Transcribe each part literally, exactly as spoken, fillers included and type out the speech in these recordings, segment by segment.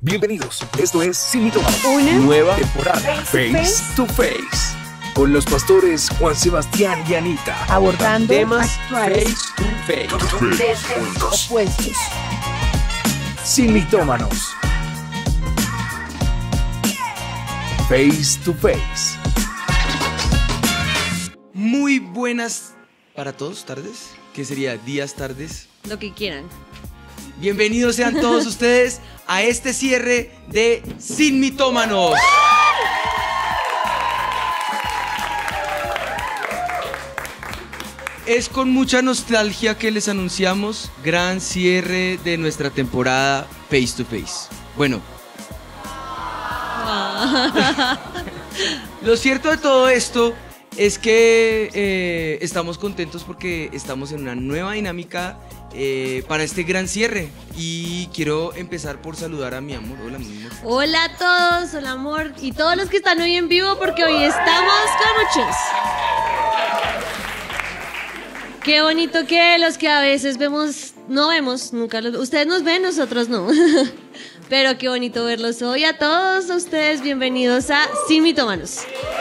Bienvenidos, esto es Sin Mitómanos, Una nueva temporada Face to Face to Face, con los pastores Juan Sebastián y Anita, abordando temas actuales Face to Face, desde juntos, opuestos. Sin Mitómanos, Face to Face. Muy buenas para todos, tardes, que sería días, tardes. Lo que quieran. Bienvenidos sean todos ustedes a este cierre de Sin Mitómanos. Es con mucha nostalgia que les anunciamos gran cierre de nuestra temporada Face to Face. Bueno, lo cierto de todo esto es que eh, estamos contentos porque estamos en una nueva dinámica eh, para este gran cierre. Y quiero empezar por saludar a mi amor. Hola, mi amor. Hola a todos, hola amor. Y todos los que están hoy en vivo, porque hoy estamos con muchos. Qué bonito que los que a veces vemos, no vemos, nunca los, ustedes nos ven, nosotros no. Pero qué bonito verlos hoy. A todos ustedes, bienvenidos a Sin Mitómanos.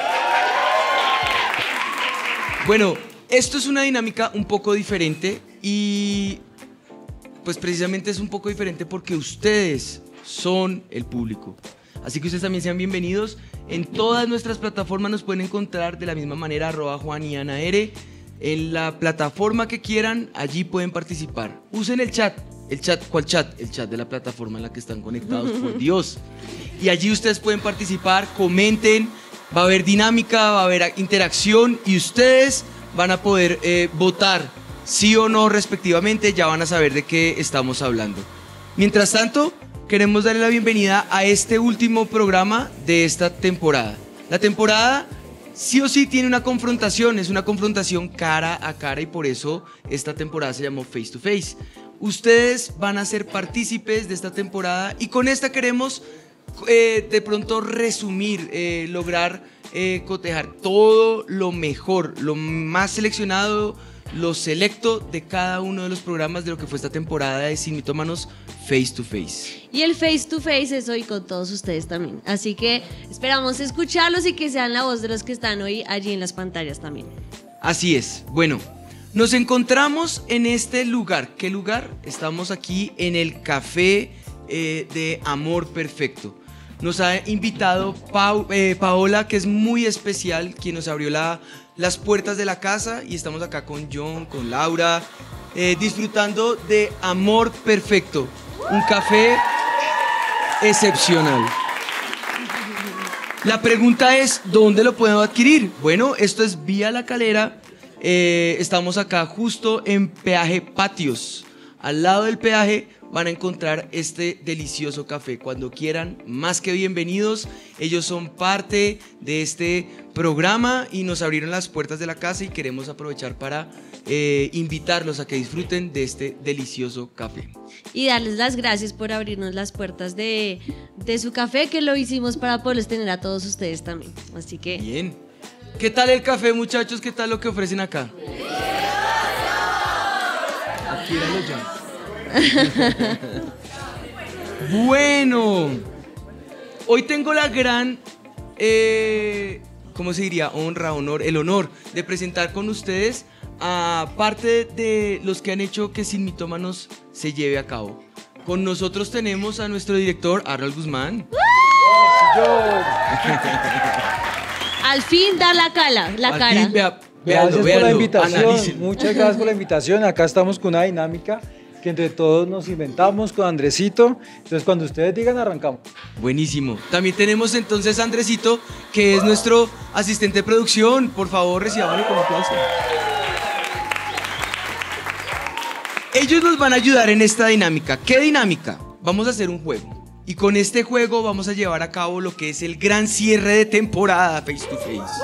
Bueno, esto es una dinámica un poco diferente y pues precisamente es un poco diferente porque ustedes son el público. Así que ustedes también sean bienvenidos. En todas nuestras plataformas nos pueden encontrar de la misma manera, arroba Juan y Ana R. En la plataforma que quieran, allí pueden participar. Usen el chat. ¿El chat? ¿Cuál chat? El chat de la plataforma en la que están conectados, por Dios. Y allí ustedes pueden participar, comenten. Va a haber dinámica, va a haber interacción y ustedes van a poder eh, votar sí o no respectivamente, ya van a saber de qué estamos hablando. Mientras tanto, queremos darle la bienvenida a este último programa de esta temporada. La temporada sí o sí tiene una confrontación, es una confrontación cara a cara y por eso esta temporada se llamó Face to Face. Ustedes van a ser partícipes de esta temporada y con esta queremos Eh, de pronto resumir, eh, lograr eh, cotejar todo lo mejor, lo más seleccionado, lo selecto de cada uno de los programas de lo que fue esta temporada de Sin Mitómanos Face to Face. Y el Face to Face es hoy con todos ustedes también. Así que esperamos escucharlos y que sean la voz de los que están hoy allí en las pantallas también. Así es. Bueno, nos encontramos en este lugar. ¿Qué lugar? Estamos aquí en el Café eh, de Amor Perfecto. Nos ha invitado Pau, eh, Paola, que es muy especial, quien nos abrió la, las puertas de la casa. Y estamos acá con John, con Laura, eh, disfrutando de Amor Perfecto. Un café excepcional. La pregunta es, ¿dónde lo puedo adquirir? Bueno, esto es Vía La Calera. Eh, estamos acá justo en Peaje Patios. Al lado del peaje van a encontrar este delicioso café. Cuando quieran, más que bienvenidos. Ellos son parte de este programa y nos abrieron las puertas de la casa y queremos aprovechar para eh, invitarlos a que disfruten de este delicioso café. Y darles las gracias por abrirnos las puertas de, de su café, que lo hicimos para poderles tener a todos ustedes también. Así que... Bien. ¿Qué tal el café, muchachos? ¿Qué tal lo que ofrecen acá? Adquiéralo ya. Bueno, hoy tengo la gran, eh, ¿cómo se diría? Honra, honor, el honor de presentar con ustedes a parte de los que han hecho que Sin Mitómanos se lleve a cabo. Con nosotros tenemos a nuestro director, Harold Guzmán. Al fin da la cala, la Al cara. fin, vea, Gracias véanlo, por la véanlo, invitación, analícenlo. muchas gracias por la invitación. Acá estamos con una dinámica que entre todos nos inventamos con Andresito. Entonces cuando ustedes digan, arrancamos. Buenísimo. También tenemos entonces a Andresito, que es nuestro asistente de producción. Por favor, recibámoslo con un aplauso. Ellos nos van a ayudar en esta dinámica. ¿Qué dinámica? Vamos a hacer un juego. Y con este juego vamos a llevar a cabo lo que es el gran cierre de temporada Face to Face.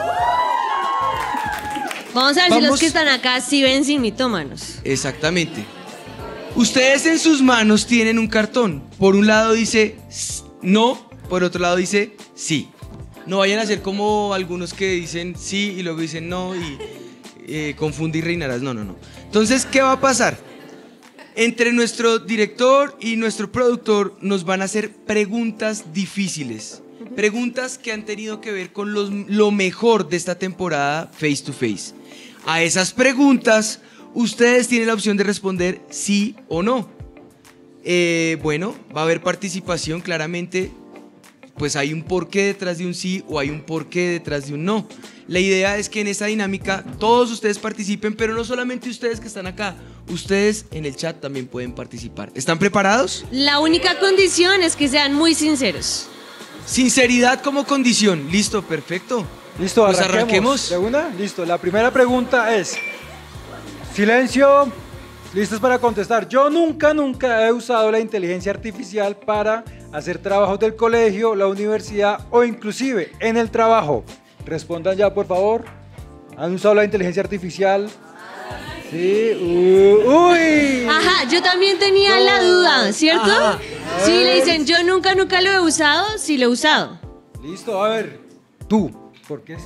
Vamos a ver Vamos. si los que están acá sí ven Sin Mitómanos. Exactamente. Ustedes en sus manos tienen un cartón. Por un lado dice no, por otro lado dice sí. No vayan a ser como algunos que dicen sí y luego dicen no y eh, confunde y reinarás. No, no, no. Entonces, ¿qué va a pasar? Entre nuestro director y nuestro productor nos van a hacer preguntas difíciles. Preguntas que han tenido que ver con los, lo mejor de esta temporada Face to Face. A esas preguntas, ustedes tienen la opción de responder sí o no. Eh, bueno, va a haber participación, claramente. Pues hay un porqué detrás de un sí o hay un porqué detrás de un no. La idea es que en esta dinámica todos ustedes participen, pero no solamente ustedes que están acá. Ustedes en el chat también pueden participar. ¿Están preparados? La única condición es que sean muy sinceros. Sinceridad como condición. Listo, perfecto. Listo, Pues arranquemos. arranquemos. ¿De una? Listo. La primera pregunta es... Silencio. ¿Listos para contestar? Yo nunca, nunca he usado la inteligencia artificial para hacer trabajos del colegio, la universidad o inclusive en el trabajo. Respondan ya, por favor. ¿Han usado la inteligencia artificial? Sí. Uh, uy. Ajá, yo también tenía No. la duda, ¿cierto? Ajá. Sí, le dicen, yo nunca, nunca lo he usado, sí lo he usado. Listo, a ver. Tú. ¿Por qué sí?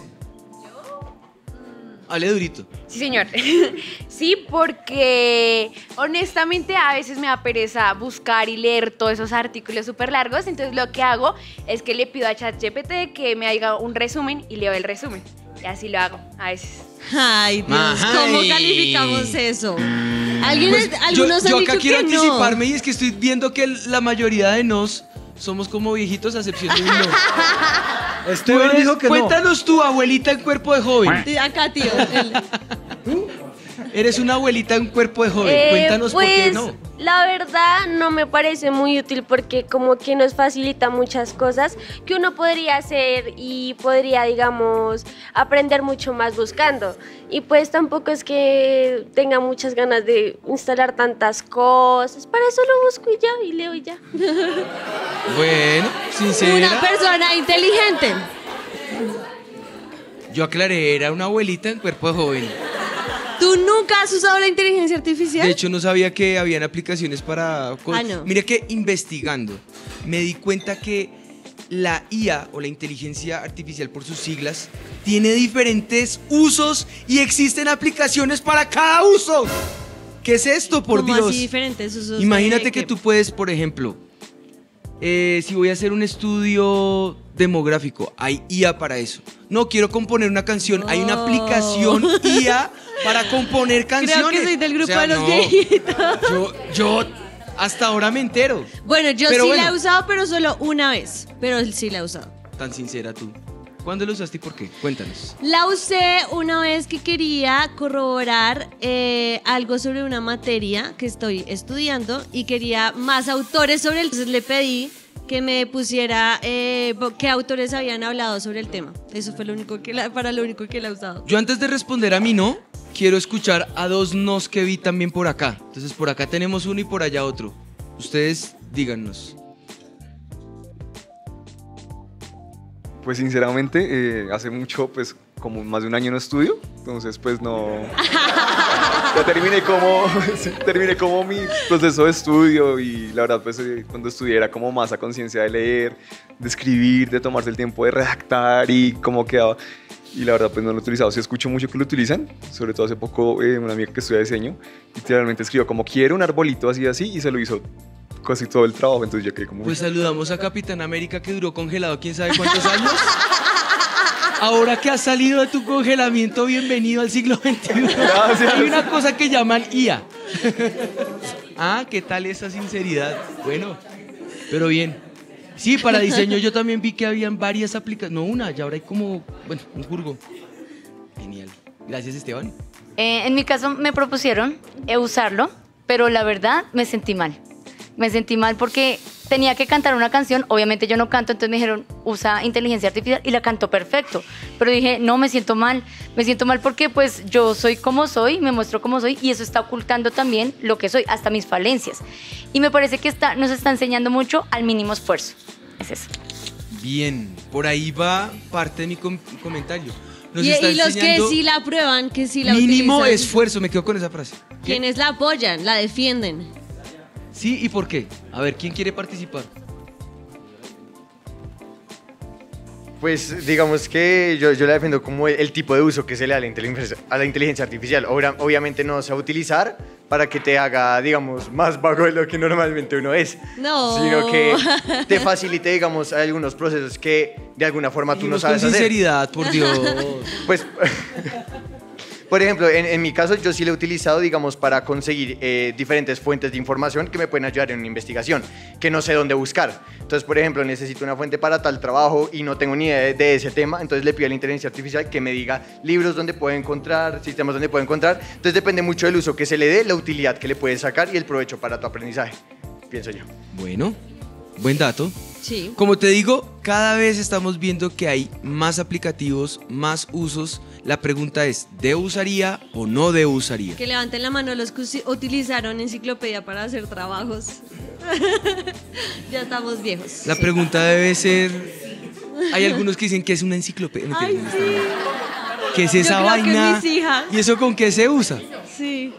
Hable durito. Sí, señor. Sí, porque honestamente a veces me da pereza buscar y leer todos esos artículos súper largos. Entonces lo que hago es que le pido a ChatGPT que me haga un resumen y leo el resumen. Y así lo hago a veces. Ay, Dios, Ajá, ¿cómo y- calificamos eso? ¿Alguien Pues, es- yo, algunos yo han acá dicho quiero que no. anticiparme y es que estoy viendo que la mayoría de nos somos como viejitos a excepción de un no. Tú Esteban eres- dijo que no. cuéntanos tu abuelita en cuerpo de joven. Sí, acá, tío. el- Eres una abuelita en cuerpo de joven. Eh, Cuéntanos pues, por qué no. La verdad no me parece muy útil porque como que nos facilita muchas cosas que uno podría hacer y podría, digamos, aprender mucho más buscando. Y pues tampoco es que tenga muchas ganas de instalar tantas cosas. Para eso lo busco y ya, y leo y ya. Bueno, sincera. Una persona inteligente. Yo aclaré, era una abuelita en cuerpo de joven. ¿Tú nunca has usado la inteligencia artificial? De hecho, no sabía que habían aplicaciones para... co- Ah, no. Mira que investigando, me di cuenta que la I A o la inteligencia artificial por sus siglas tiene diferentes usos y existen aplicaciones para cada uso. ¿Qué es esto, por ¿Cómo Dios? así diferentes usos de Imagínate que qué? tú puedes, por ejemplo, eh, si voy a hacer un estudio demográfico, hay I A para eso. No, quiero componer una canción, hay una Oh. aplicación I A para componer canciones. Creo que soy del grupo O sea, de los no, viejitos. Yo, yo hasta ahora me entero. Bueno, yo Pero sí bueno. la he usado, pero solo una vez. Pero sí la he usado. Tan sincera tú. ¿Cuándo lo usaste y por qué? Cuéntanos. La usé una vez que quería corroborar eh, algo sobre una materia que estoy estudiando y quería más autores sobre el... Entonces le pedí que me pusiera eh, bo- qué autores habían hablado sobre el tema. Eso fue lo único que la- para lo único que la he usado. Yo antes de responder a mi no, quiero escuchar a dos nos que vi también por acá. Entonces por acá tenemos uno y por allá otro. Ustedes díganos. Pues sinceramente, eh, hace mucho, pues como más de un año no estudio, entonces pues no... Ya terminé como, sí, terminé como mi proceso de estudio y la verdad pues eh, cuando estudié era como más a conciencia de leer, de escribir, de tomarse el tiempo de redactar y cómo quedaba. Y la verdad pues no lo he utilizado, sí escucho mucho que lo utilizan, sobre todo hace poco eh, una amiga que estudia diseño literalmente escribió como quiero un arbolito así así y se lo hizo casi todo el trabajo, entonces yo quedé como... Pues saludamos a Capitán América que duró congelado quién sabe cuántos años. Ahora que has salido de tu congelamiento, bienvenido al siglo veintiuno. Gracias. Hay una cosa que llaman I A. Ah, ¿qué tal esa sinceridad? Bueno, pero bien. Sí, para diseño yo también vi que habían varias aplicaciones. No una, ya ahora hay como, bueno, un jurgo. Genial. Gracias, Esteban. Eh, en mi caso me propusieron eh, usarlo, pero la verdad me sentí mal. Me sentí mal porque tenía que cantar una canción, obviamente yo no canto, entonces me dijeron, usa inteligencia artificial y la cantó perfecto. Pero dije, no, me siento mal, me siento mal porque pues yo soy como soy, me muestro como soy y eso está ocultando también lo que soy, hasta mis falencias. Y me parece que está, nos está enseñando mucho al mínimo esfuerzo. Es eso. Bien, por ahí va parte de mi com- comentario. Nos Y, está y los que enseñando sí la aprueban, que sí la mínimo utilizan. esfuerzo, me quedo con esa frase. Quienes la apoyan, la defienden. Sí, ¿y por qué? A ver, ¿quién quiere participar? Pues digamos que yo, yo la defiendo como el, el tipo de uso que se le da a la inteligencia, a la inteligencia artificial. Obra- obviamente no se va a utilizar para que te haga, digamos, más vago de lo que normalmente uno es. No. Sino que te facilite, digamos, algunos procesos que de alguna forma tú no sabes con hacer. sinceridad, por Dios. Pues, por ejemplo, en, en mi caso yo sí lo he utilizado, digamos, para conseguir eh, diferentes fuentes de información que me pueden ayudar en una investigación, que no sé dónde buscar. Entonces, por ejemplo, necesito una fuente para tal trabajo y no tengo ni idea de, de ese tema, entonces le pido a la inteligencia artificial que me diga libros donde puedo encontrar, sistemas donde puedo encontrar. Entonces depende mucho del uso que se le dé, la utilidad que le puedes sacar y el provecho para tu aprendizaje, pienso yo. Bueno, buen dato. Sí. Como te digo, cada vez estamos viendo que hay más aplicativos, más usos. La pregunta es, ¿de usaría o no de usaría? Que levanten la mano los que usi- utilizaron enciclopedia para hacer trabajos. Ya estamos viejos. La Sí. pregunta debe ser... Hay algunos que dicen que es una enciclopedia. No, Ay, que- sí. ¿Qué es Yo esa creo que vaina? mis hijas. ¿Y eso con qué se usa? Sí.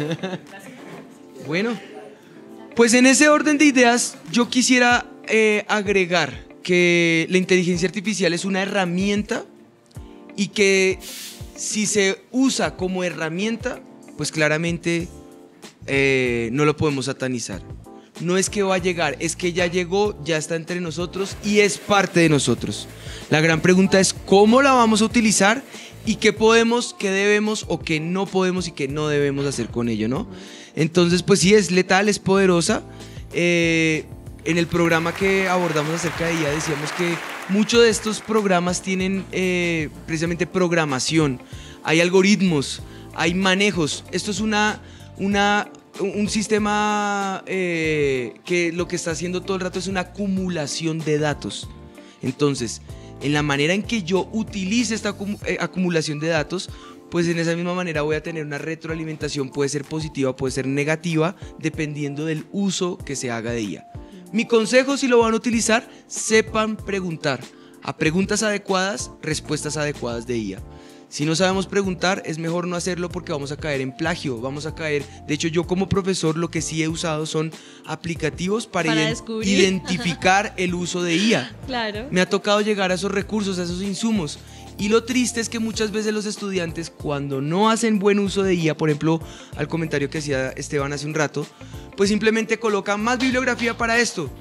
Bueno, pues en ese orden de ideas yo quisiera eh, agregar que la inteligencia artificial es una herramienta y que si se usa como herramienta, pues claramente eh, no lo podemos satanizar. No es que va a llegar, es que ya llegó, ya está entre nosotros y es parte de nosotros. La gran pregunta es cómo la vamos a utilizar y qué podemos, qué debemos o qué no podemos y qué no debemos hacer con ello, ¿no? Entonces, pues sí, es letal, es poderosa. Eh, en el programa que abordamos acerca de ella decíamos que muchos de estos programas tienen eh, precisamente programación, hay algoritmos, hay manejos. Esto es una, una, un sistema eh, que lo que está haciendo todo el rato es una acumulación de datos. Entonces, en la manera en que yo utilice esta acumu- eh, acumulación de datos, pues en esa misma manera voy a tener una retroalimentación, puede ser positiva, puede ser negativa, dependiendo del uso que se haga de ella. Mi consejo, si lo van a utilizar, sepan preguntar. A preguntas adecuadas, respuestas adecuadas de I A. Si no sabemos preguntar, es mejor no hacerlo porque vamos a caer en plagio, vamos a caer... De hecho, yo como profesor lo que sí he usado son aplicativos para, Para ident- descubrir. identificar el uso de I A. Claro. Me ha tocado llegar a esos recursos, a esos insumos. Y lo triste es que muchas veces los estudiantes, cuando no hacen buen uso de I A, por ejemplo, al comentario que hacía Esteban hace un rato, pues simplemente colocan más bibliografía para esto.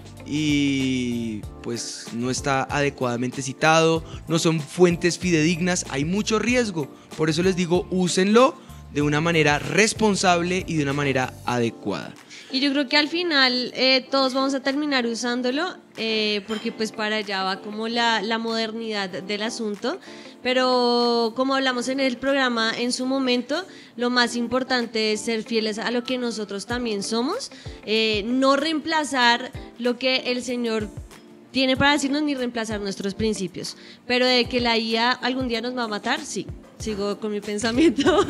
Y pues no está adecuadamente citado, no son fuentes fidedignas, hay mucho riesgo. Por eso les digo, úsenlo de una manera responsable y de una manera adecuada. Y yo creo que al final eh, todos vamos a terminar usándolo eh, porque pues para allá va como la, la modernidad del asunto. Pero como hablamos en el programa en su momento, lo más importante es ser fieles a lo que nosotros también somos, eh, no reemplazar lo que el Señor tiene para decirnos ni reemplazar nuestros principios. Pero de que la I A algún día nos va a matar, sí. Sigo con mi pensamiento.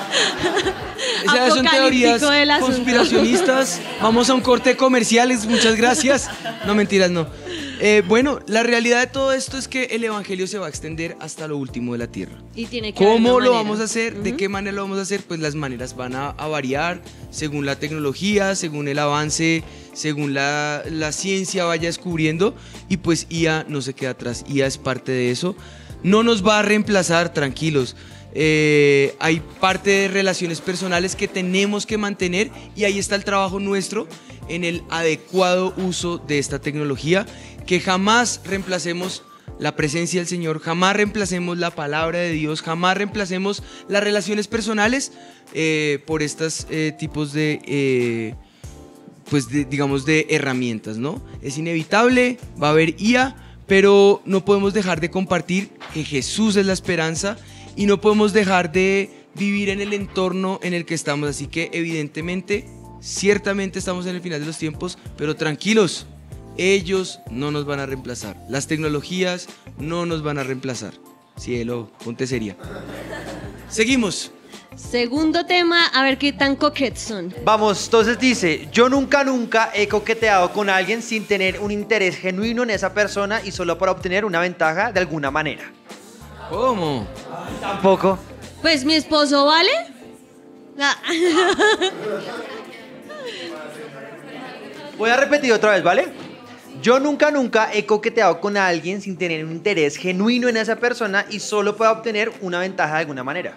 Esas son teorías apocalíptico del asunto. conspiracionistas. Vamos a un corte de comerciales, muchas gracias. No, mentiras, no. Eh, bueno, la realidad de todo esto es que el evangelio se va a extender hasta lo último de la tierra. Y tiene que haber ¿Cómo una lo manera. vamos a hacer? ¿De Ujú. qué manera lo vamos a hacer? Pues las maneras van a, a variar según la tecnología, según el avance, según la, la ciencia vaya descubriendo. Y pues I A no se queda atrás, I A es parte de eso. No nos va a reemplazar, tranquilos. Eh, hay parte de relaciones personales que tenemos que mantener y ahí está el trabajo nuestro en el adecuado uso de esta tecnología, que jamás reemplacemos la presencia del Señor, jamás reemplacemos la palabra de Dios, jamás reemplacemos las relaciones personales eh, por estos eh, tipos de, eh, pues de, digamos, de herramientas, ¿no? Es inevitable, va a haber I A, pero no podemos dejar de compartir que Jesús es la esperanza y no podemos dejar de vivir en el entorno en el que estamos. Así que evidentemente, ciertamente estamos en el final de los tiempos, pero tranquilos, ellos no nos van a reemplazar. Las tecnologías no nos van a reemplazar. Cielo, ponte seria. Seguimos. Segundo tema, a ver qué tan coquetes son. Vamos, entonces dice, yo nunca, nunca he coqueteado con alguien sin tener un interés genuino en esa persona y solo para obtener una ventaja de alguna manera. ¿Cómo? Tampoco. Pues mi esposo, ¿vale? Ah. Voy a repetir otra vez, ¿vale? Yo nunca, nunca he coqueteado con alguien sin tener un interés genuino en esa persona y solo para obtener una ventaja de alguna manera.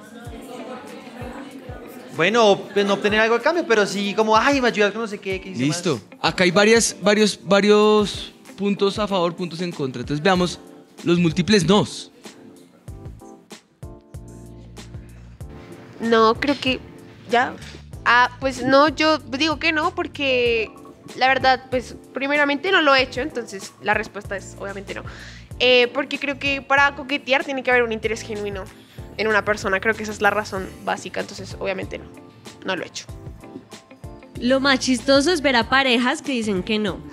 Bueno, pues no obtener algo a cambio, pero sí como, ay, me ayudas con no sé qué. ¿Qué hice Listo. más? Acá hay varias, varios, varios puntos a favor, puntos en contra. Entonces veamos los múltiples nos. No, creo que ya. Ah, pues no, yo digo que no, porque la verdad, pues primeramente no lo he hecho, entonces la respuesta es obviamente no. Eh, porque creo que para coquetear tiene que haber un interés genuino en una persona, creo que esa es la razón básica, entonces obviamente no, no lo he hecho. Lo más chistoso es ver a parejas que dicen que no.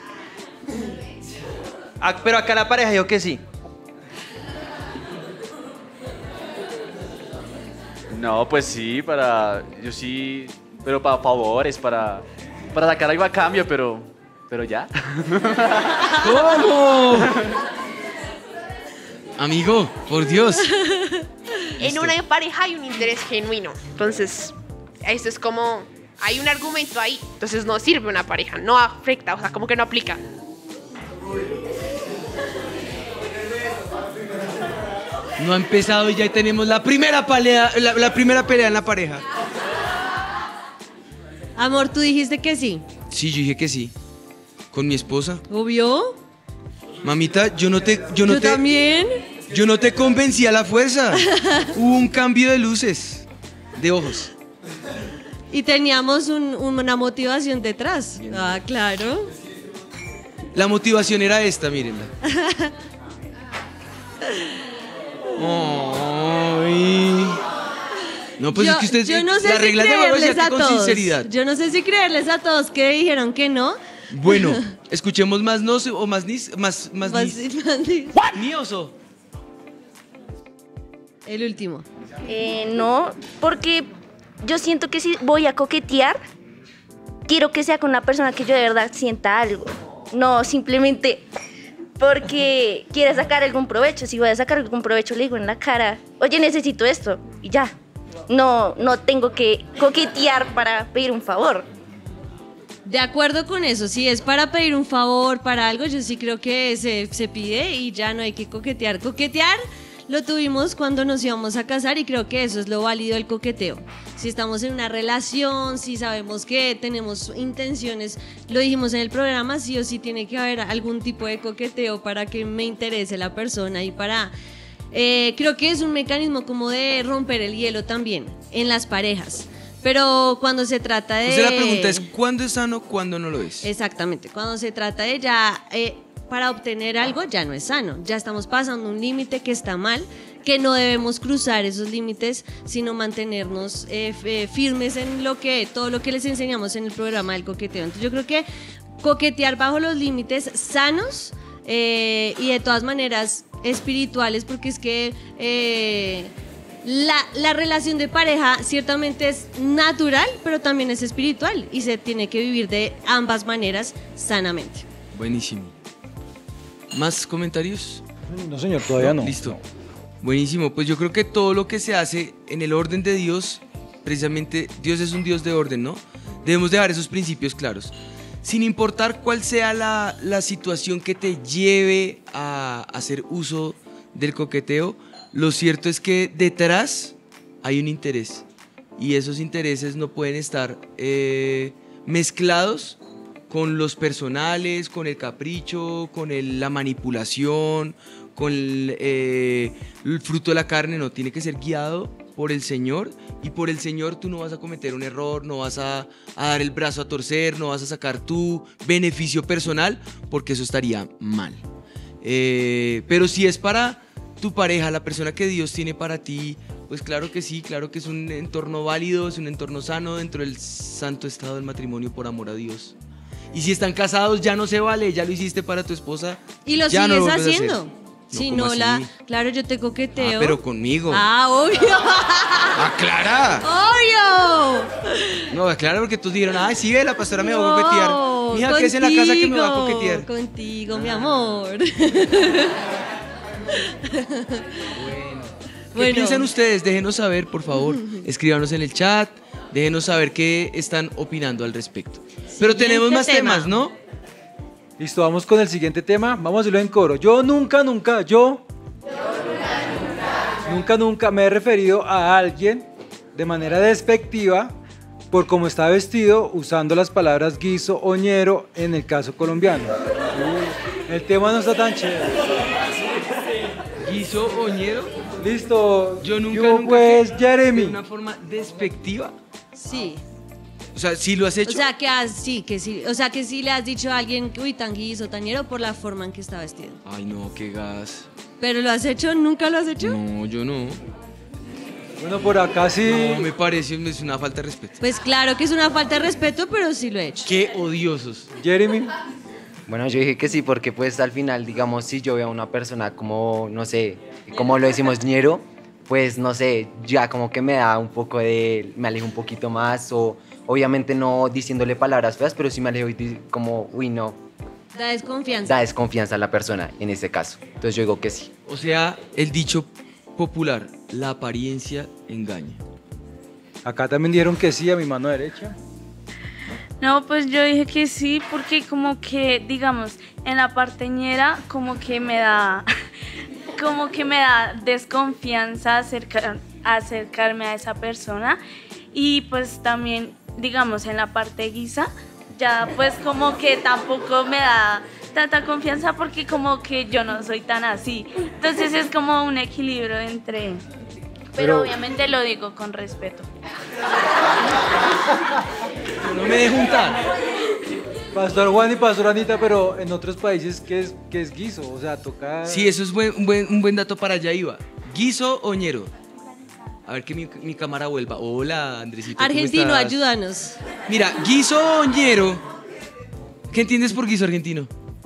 Ah, pero acá la pareja dijo que sí. No, pues sí, para. Yo sí. Pero para favores, para. Para sacar algo a cambio, pero. Pero ya. ¿Cómo? Amigo, por Dios. En una pareja hay un interés genuino, entonces esto es como, hay un argumento ahí, entonces no sirve una pareja, no afecta, o sea, como que no aplica. No ha empezado y ya tenemos la primera pelea, la, la primera pelea en la pareja. Amor, tú dijiste que sí. Sí, yo dije que sí. Con mi esposa. ¿Obvio? Mamita, yo no te, yo no Yo te, también. yo no te convencí a la fuerza. Hubo un cambio de luces, de ojos. Y teníamos un- una motivación detrás. Ah, claro. La motivación era esta, mírenla. Ay. No, pues yo, es que ustedes, yo no sé la si regla de juego decía creerles que a con todos. sinceridad. Yo no sé si creerles a todos que dijeron que no. Bueno, escuchemos más no o más nis, más más, Más- nis. más ni- Ni oso. El último. Eh, no, porque yo siento que si voy a coquetear, quiero que sea con una persona que yo de verdad sienta algo. No simplemente porque quiera sacar algún provecho. Si voy a sacar algún provecho, le digo en la cara, oye, necesito esto, y ya. No, no tengo que coquetear para pedir un favor. De acuerdo con eso, si es para pedir un favor, para algo, yo sí creo que se, se pide y ya no hay que coquetear. Coquetear lo tuvimos cuando nos íbamos a casar y creo que eso es lo válido del coqueteo. Si estamos en una relación, si sabemos que tenemos intenciones, lo dijimos en el programa, sí o sí tiene que haber algún tipo de coqueteo para que me interese la persona y para... eh, creo que es un mecanismo como de romper el hielo también en las parejas. Pero cuando se trata de... Entonces la pregunta es, ¿cuándo es sano, cuándo no lo es? Exactamente, cuando se trata de ya, eh, para obtener algo ya no es sano, ya estamos pasando un límite que está mal, que no debemos cruzar esos límites, sino mantenernos eh, f- eh, firmes en lo que, todo lo que les enseñamos en el programa del coqueteo. Entonces yo creo que coquetear bajo los límites sanos eh, y de todas maneras espirituales, porque es que... eh, La, la relación de pareja ciertamente es natural, pero también es espiritual y se tiene que vivir de ambas maneras sanamente. Buenísimo. ¿Más comentarios? No, señor, todavía no. Listo. Buenísimo. Pues yo creo que todo lo que se hace en el orden de Dios, precisamente Dios es un Dios de orden, ¿no? Debemos dejar esos principios claros. Sin importar cuál sea la, la situación que te lleve a hacer uso del coqueteo, lo cierto es que detrás hay un interés y esos intereses no pueden estar eh, mezclados con los personales, con el capricho, con el- la manipulación, con el, eh, el fruto de la carne. No, tiene que ser guiado por el Señor y por el Señor tú no vas a cometer un error, no vas a, a dar el brazo a torcer, no vas a sacar tu beneficio personal porque eso estaría mal. Eh, pero si es para tu pareja, la persona que Dios tiene para ti, pues claro que sí, claro que es un entorno válido, es un entorno sano dentro del santo estado del matrimonio por amor a Dios. Y si están casados ya no se vale, ya lo hiciste para tu esposa. Y lo ya no sigues vuelves a hacer. haciendo. Si ¿cómo no, así? la, claro, yo te coqueteo. Ah, pero conmigo. Ah, obvio. ¡Ah, Clara! ¡Obvio! No, claro, porque todos dijeron, ay, sí, ve, la pastora me va a coquetear. No, Mija, ¿qué es en la casa que me va a contigo, coquetear? Contigo, mi amor. ¿Qué Bueno. piensan ustedes? Déjenos saber, por favor. Escríbanos en el chat. Déjenos saber qué están opinando al respecto. Pero tenemos más tema. temas, ¿no? Listo, vamos con el siguiente tema. Vamos a decirlo en coro. Yo nunca, nunca, yo... Nunca, nunca me he referido a alguien de manera despectiva por cómo está vestido, usando las palabras guiso o ñero en el caso colombiano. Uh, el tema no está tan chévere. ¿Guiso o ñero? Listo. Yo nunca, Yo, nunca pues, que- Jeremy. De una forma despectiva. Sí. O sea, ¿sí lo has hecho? O sea, que has, sí, que sí. O sea, que sí le has dicho a alguien, uy, tan guiso, tañero, por la forma en que está vestido. Ay, no, qué gas. ¿Pero lo has hecho? ¿Nunca lo has hecho? No, yo no. Bueno, por acá sí. No, me parece es una falta de respeto. Pues claro que es una falta de respeto, pero sí lo he hecho. Qué odiosos. Jeremy. Bueno, yo dije que sí, porque pues al final, digamos, si yo veo a una persona como, no sé, como lo decimos, ñero, pues no sé, ya como que me da un poco de, me alejo un poquito más, o obviamente no diciéndole palabras feas, pero sí me alejo y di- como, uy, no, Da desconfianza. da desconfianza a la persona en este caso. Entonces yo digo que sí. O sea, el dicho popular, la apariencia engaña. Acá también dijeron que sí a mi mano derecha. No, pues yo dije que sí, porque como que, digamos, en la parteñera como que me da, como que me da desconfianza acercar, acercarme a esa persona. Y pues también, digamos, en la parte guisa, ya pues como que tampoco me da tanta confianza porque como que yo no soy tan así. Entonces es como un equilibrio entre... Pero, Pero- obviamente lo digo con respeto. No me dejo untar. Pastor Juan y Pastor Anita, pero en otros países, ¿qué es, qué es guiso? O sea, tocar... Sí, eso es buen- un, buen, un buen dato para allá iba. ¿Guiso o ñero? A ver que mi, mi cámara vuelva. Hola, Andresito. ¿cómo Argentino, estás? ayúdanos. Mira, guiso o ñero. ¿Qué entiendes por guiso argentino?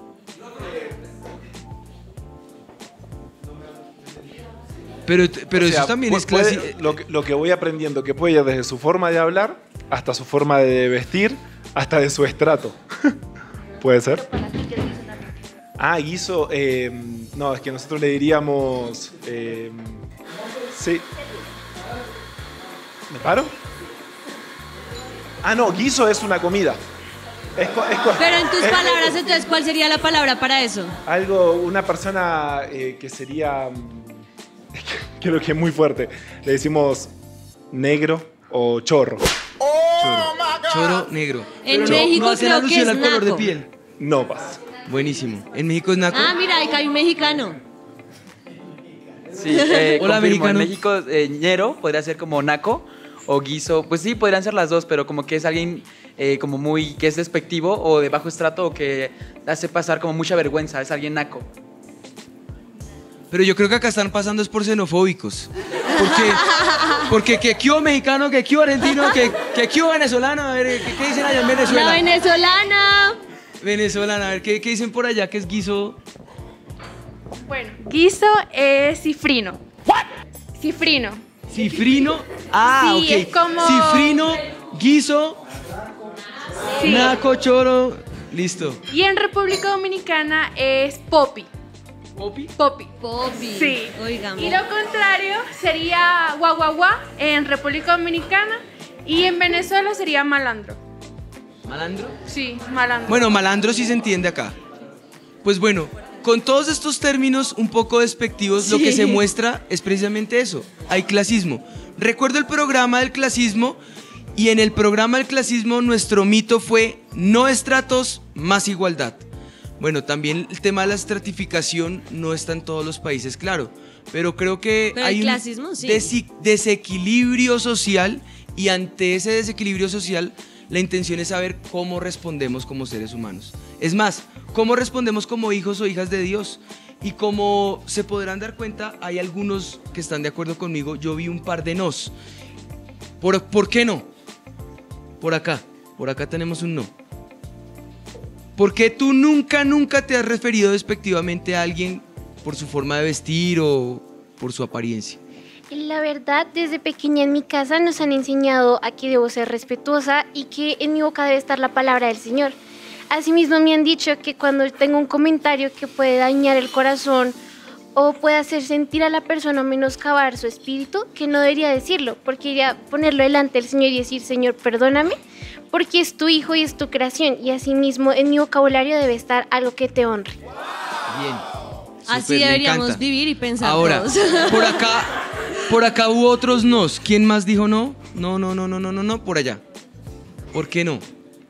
Pero, pero O sea, eso también pu- es clase. puede- lo, que- lo que voy aprendiendo, que puede ir desde su forma de hablar hasta su forma de vestir, hasta de su estrato. ¿Puede ser? Ah, guiso. eh, no, es que nosotros le diríamos. eh, sí. ¿Me paro? Ah, no, guiso es una comida. Es, co- es co- Pero en tus es- palabras, entonces, ¿cuál sería la palabra para eso? Algo, una persona eh, que sería. mm, Creo que es muy fuerte. Le decimos negro o chorro. Choro negro. En Pero México no hacen creo que alusión es al color de naco. piel. No pasa. Buenísimo. En México es naco. Ah, mira, acá hay un mexicano. Sí, eh, Hola, confirmo, en americano. México eh, ñero podría ser como naco o guiso, pues sí, podrían ser las dos, pero como que es alguien eh, como muy, que es despectivo o de bajo estrato o que hace pasar como mucha vergüenza, es alguien naco. Pero yo creo que acá están pasando es por xenofóbicos. Porque, porque que qué hubo mexicano, que qué hubo argentino, que, que qué hubo venezolano. A ver, ¿qué, qué dicen allá en Venezuela? La venezolana. Venezolana, a ver, ¿qué, qué dicen por allá? ¿Qué es guiso? Bueno, guiso es cifrino. Cifrino. Cifrino. Ah, Sí, ok. es como- Cifrino, guiso, Sí. naco, choro. Listo. Y en República Dominicana es popi. ¿Popi? Popi. Popi. Sí. Oigamos. Y lo contrario sería guaguaguá en República Dominicana y en Venezuela sería malandro. ¿Malandro? Sí, malandro. Bueno, malandro sí se entiende acá. Pues bueno, con todos estos términos un poco despectivos, lo Sí. que se muestra es precisamente eso. Hay clasismo. Recuerdo el programa del clasismo y en el programa del clasismo nuestro mito fue no estratos más igualdad. Bueno, también el tema de la estratificación no está en todos los países, claro. Pero creo que Pero hay el un clasismo, sí. desi- desequilibrio social y ante ese desequilibrio social la intención es saber cómo respondemos como seres humanos. Es más, cómo respondemos como hijos o hijas de Dios. Y como se podrán dar cuenta, hay algunos que están de acuerdo conmigo. Yo vi un par de nos. ¿Por, ¿por qué no? Por acá. Por acá tenemos un no. ¿Por qué tú nunca, nunca te has referido despectivamente a alguien por su forma de vestir o por su apariencia? La verdad, desde pequeña en mi casa nos han enseñado a que debo ser respetuosa y que en mi boca debe estar la palabra del Señor. Asimismo me han dicho que cuando tengo un comentario que puede dañar el corazón o puede hacer sentir a la persona o menoscabar su espíritu, que no debería decirlo, porque iría ponerlo delante del Señor y decir, Señor, perdóname, porque es tu hijo y es tu creación, y asimismo en mi vocabulario debe estar algo que te honre. Bien. Así Súper, me deberíamos encanta. vivir y pensar Ahora, todos. por acá, por acá hubo otros nos. ¿Quién más dijo no? No, no, no, no, no, no, no, por allá. ¿Por qué no?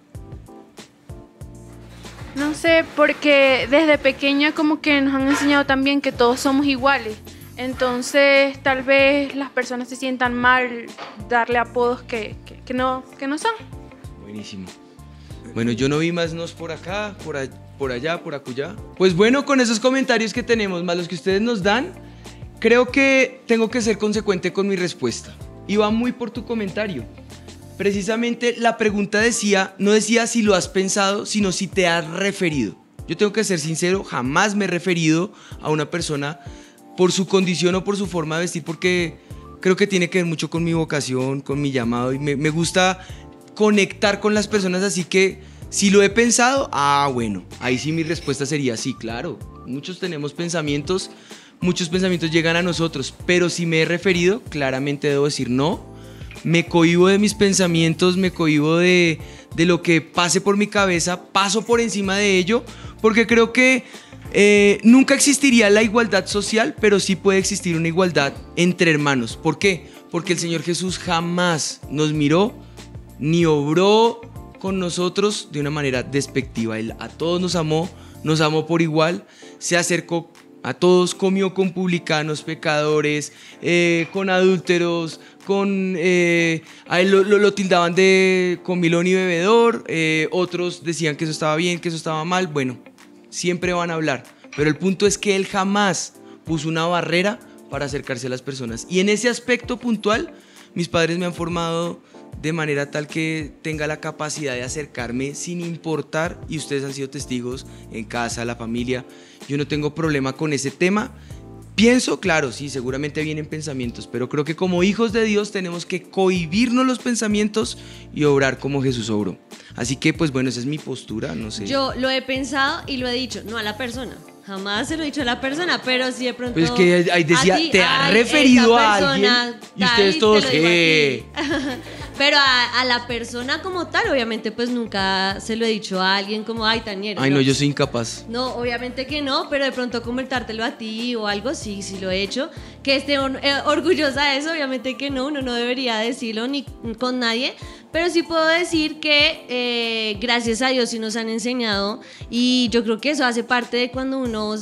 No sé, porque desde pequeña como que nos han enseñado también que todos somos iguales. Entonces tal vez las personas se sientan mal darle apodos que, que, que no, que no son. Buenísimo. Bueno, yo no vi más nos por acá, por, a- por allá, por acullá. Pues bueno, con esos comentarios que tenemos, más los que ustedes nos dan, creo que tengo que ser consecuente con mi respuesta. Y va muy por tu comentario. Precisamente la pregunta decía, no decía si lo has pensado, sino si te has referido. Yo tengo que ser sincero, jamás me he referido a una persona por su condición o por su forma de vestir, porque creo que tiene que ver mucho con mi vocación, con mi llamado, y me, me gusta conectar con las personas, así que si lo he pensado, ah, bueno, ahí sí mi respuesta sería sí, claro. Muchos tenemos pensamientos, muchos pensamientos llegan a nosotros, pero si me he referido, claramente debo decir no. Me cohíbo de mis pensamientos, me cohíbo de, de lo que pase por mi cabeza, paso por encima de ello, porque creo que eh, nunca existiría la igualdad social, pero sí puede existir una igualdad entre hermanos. ¿Por qué? Porque el Señor Jesús jamás nos miró ni obró con nosotros de una manera despectiva. Él a todos nos amó, nos amó por igual, se acercó a todos, comió con publicanos, pecadores, eh, con adúlteros, con eh, a él lo, lo, lo tildaban de comilón y bebedor, eh, otros decían que eso estaba bien, que eso estaba mal. Bueno, siempre van a hablar, pero el punto es que él jamás puso una barrera para acercarse a las personas, y en ese aspecto puntual mis padres me han formado de manera tal que tenga la capacidad de acercarme sin importar, y ustedes han sido testigos en casa, la familia. Yo no tengo problema con ese tema. Pienso, claro, sí, seguramente vienen pensamientos, pero creo que como hijos de Dios tenemos que cohibirnos los pensamientos y obrar como Jesús obró. Así que, pues bueno, esa es mi postura, no sé. Yo lo he pensado y lo he dicho, no a la persona. Jamás se lo he dicho a la persona, pero si de pronto... Pues es que ahí decía, a ti, te has ay, referido esa a alguien persona y tal, ustedes te todos, lo digo a ¿qué? ti. Pero a, a la persona como tal, obviamente, pues nunca se lo he dicho a alguien como, ay, Taniero. Ay, no, yo soy incapaz. No, obviamente que no, pero de pronto comentártelo a ti o algo, sí, sí lo he hecho. Que esté or- eh, orgullosa de eso, obviamente que no, uno no debería decirlo ni con nadie. Pero sí puedo decir que eh, gracias a Dios sí nos han enseñado, y yo creo que eso hace parte de cuando uno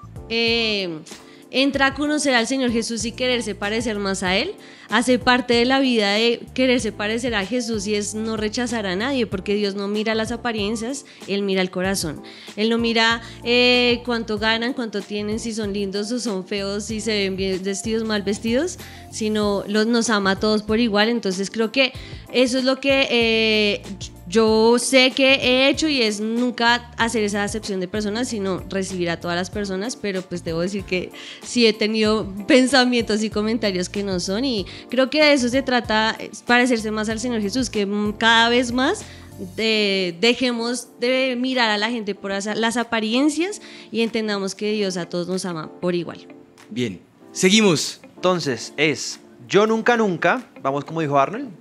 eh, entra a conocer al Señor Jesús y quererse parecer más a Él. Hace parte de la vida de quererse parecer a Jesús, y es no rechazar a nadie, porque Dios no mira las apariencias, Él mira el corazón. Él no mira eh, cuánto ganan, cuánto tienen, si son lindos o son feos, si se ven bien vestidos, mal vestidos, sino los, nos ama a todos por igual. Entonces creo que eso es lo que eh, yo sé que he hecho, y es nunca hacer esa acepción de personas, sino recibir a todas las personas. Pero pues debo decir que sí he tenido pensamientos y comentarios que no son, y creo que de eso se trata, es parecerse más al Señor Jesús, que cada vez más de, dejemos de mirar a la gente por las apariencias y entendamos que Dios a todos nos ama por igual. Bien, seguimos. Entonces es, yo nunca, nunca, vamos como dijo Arnold.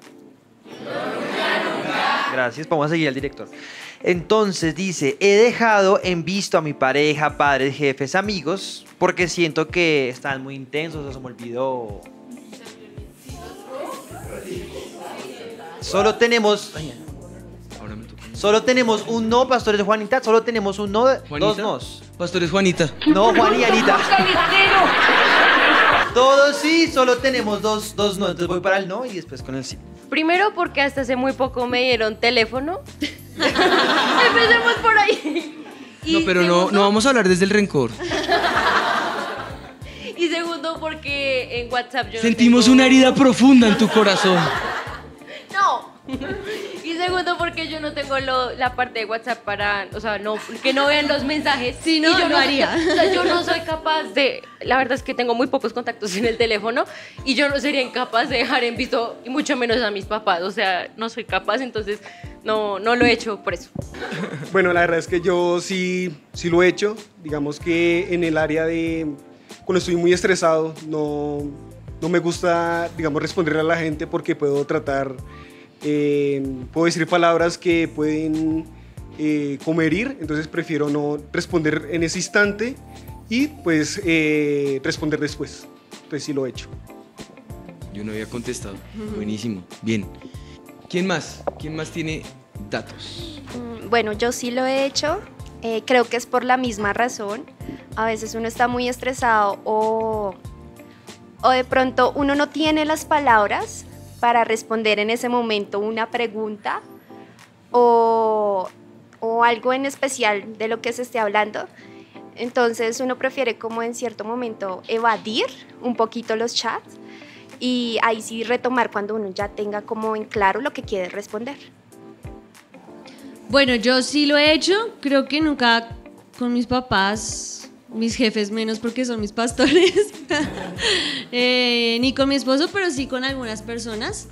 Gracias, vamos a seguir al director. Entonces dice, he dejado en visto a mi pareja, padres, jefes, amigos, porque siento que están muy intensos o se me olvidó. Solo tenemos... ay, solo tenemos un no, pastores Juanita, solo tenemos un no, ¿Juanita? dos nos. Pastores Juanita. No, Juan y Anita. Todos sí, solo tenemos dos, dos no. Entonces voy para el no y después con el sí. Primero porque hasta hace muy poco me dieron teléfono. Empecemos por ahí. Y No, pero no, segundo- no vamos a hablar desde el rencor. Y segundo porque en WhatsApp yo no Sentimos tengo- una herida profunda en tu corazón. No. Y segundo porque yo no tengo lo- la parte de WhatsApp para, o sea, no, que no vean los mensajes. Si no, Y yo lo haría. O sea, yo no soy capaz de, la verdad es que tengo muy pocos contactos en el teléfono, y yo no sería incapaz de dejar en visto, y mucho menos a mis papás. O sea, no soy capaz, entonces no, no lo he hecho por eso. Bueno, la verdad es que yo sí, sí lo he hecho. Digamos que en el área de cuando estoy muy estresado, no, no me gusta, digamos, responderle a la gente porque puedo tratar, eh, puedo decir palabras que pueden eh, como herir, entonces prefiero no responder en ese instante y pues eh, responder después. Entonces sí lo he hecho. Yo no había contestado. Buenísimo. Bien. ¿Quién más? ¿Quién más tiene datos? Mm, Bueno, yo sí lo he hecho. Eh, creo que es por la misma razón. A veces uno está muy estresado o, o de pronto uno no tiene las palabras para responder en ese momento una pregunta o, o algo en especial de lo que se esté hablando. Entonces uno prefiere como en cierto momento evadir un poquito los chats y ahí sí retomar cuando uno ya tenga como en claro lo que quiere responder. Bueno, yo sí lo he hecho, creo que nunca con mis papás, mis jefes menos porque son mis pastores, eh, ni con mi esposo, pero sí con algunas personas.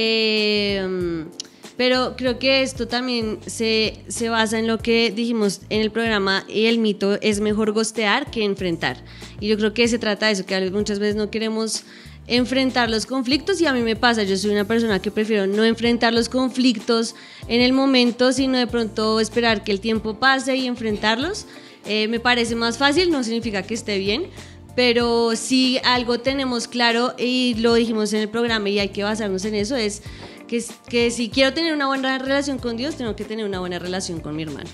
Eh, pero creo que esto también se, se basa en lo que dijimos en el programa y el mito, es mejor ghostear que enfrentar. Y yo creo que se trata de eso, que muchas veces no queremos enfrentar los conflictos y a mí me pasa, yo soy una persona que prefiero no enfrentar los conflictos en el momento, sino de pronto esperar que el tiempo pase y enfrentarlos. Eh, me parece más fácil, no significa que esté bien, pero si algo tenemos claro y lo dijimos en el programa y hay que basarnos en eso, es que, que si quiero tener una buena relación con Dios, tengo que tener una buena relación con mi hermano.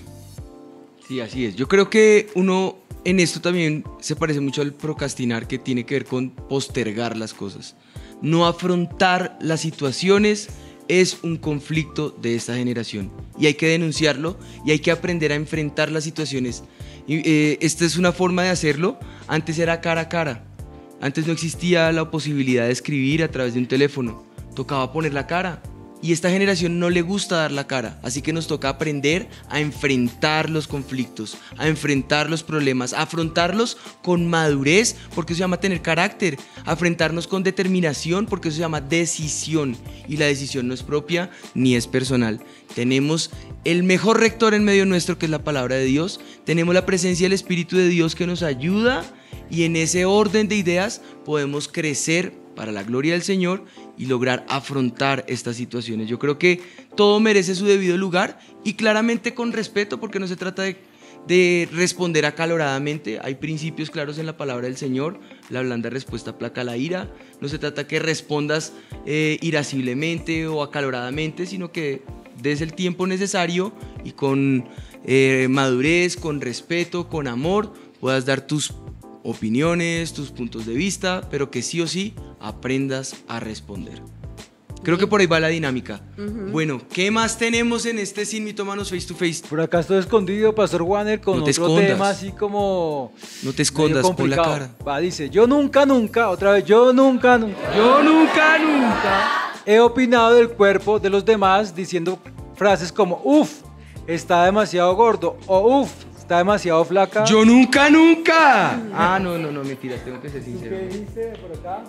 Sí, así es. Yo creo que uno en esto también se parece mucho al procrastinar, que tiene que ver con postergar las cosas. No afrontar las situaciones es un conflicto de esta generación y hay que denunciarlo y hay que aprender a enfrentar las situaciones. Y, eh, esta es una forma de hacerlo. Antes era cara a cara. Antes no existía la posibilidad de escribir a través de un teléfono. Tocaba poner la cara. Y esta generación no le gusta dar la cara, así que nos toca aprender a enfrentar los conflictos, a enfrentar los problemas, a afrontarlos con madurez, porque eso se llama tener carácter, a enfrentarnos con determinación, porque eso se llama decisión, y la decisión no es propia ni es personal. Tenemos el mejor rector en medio nuestro, que es la palabra de Dios, tenemos la presencia del Espíritu de Dios que nos ayuda, y en ese orden de ideas podemos crecer para la gloria del Señor y lograr afrontar estas situaciones. Yo creo que todo merece su debido lugar y claramente con respeto, porque no se trata de, de responder acaloradamente. Hay principios claros en la palabra del Señor. La blanda respuesta aplaca la ira. No se trata que respondas eh, irasciblemente o acaloradamente, sino que des el tiempo necesario y con eh, madurez, con respeto, con amor, puedas dar tus opiniones, tus puntos de vista, pero que sí o sí aprendas a responder. Creo que por ahí va la dinámica. Uh-huh. Bueno, ¿qué más tenemos en este Sin Mitómanos Face to Face? Por acá estoy escondido, Pastor Wanner, con no te otro escondas. tema así como... No te escondas, pon la cara. Va, dice, yo nunca, nunca, otra vez, yo nunca, nunca, yo nunca, nunca he opinado del cuerpo de los demás diciendo frases como, uff, está demasiado gordo, o uff, está demasiado flaca. Yo nunca, nunca. Ah, no, no, no, mentira, tengo que ser sincero. ¿Qué dice por acá?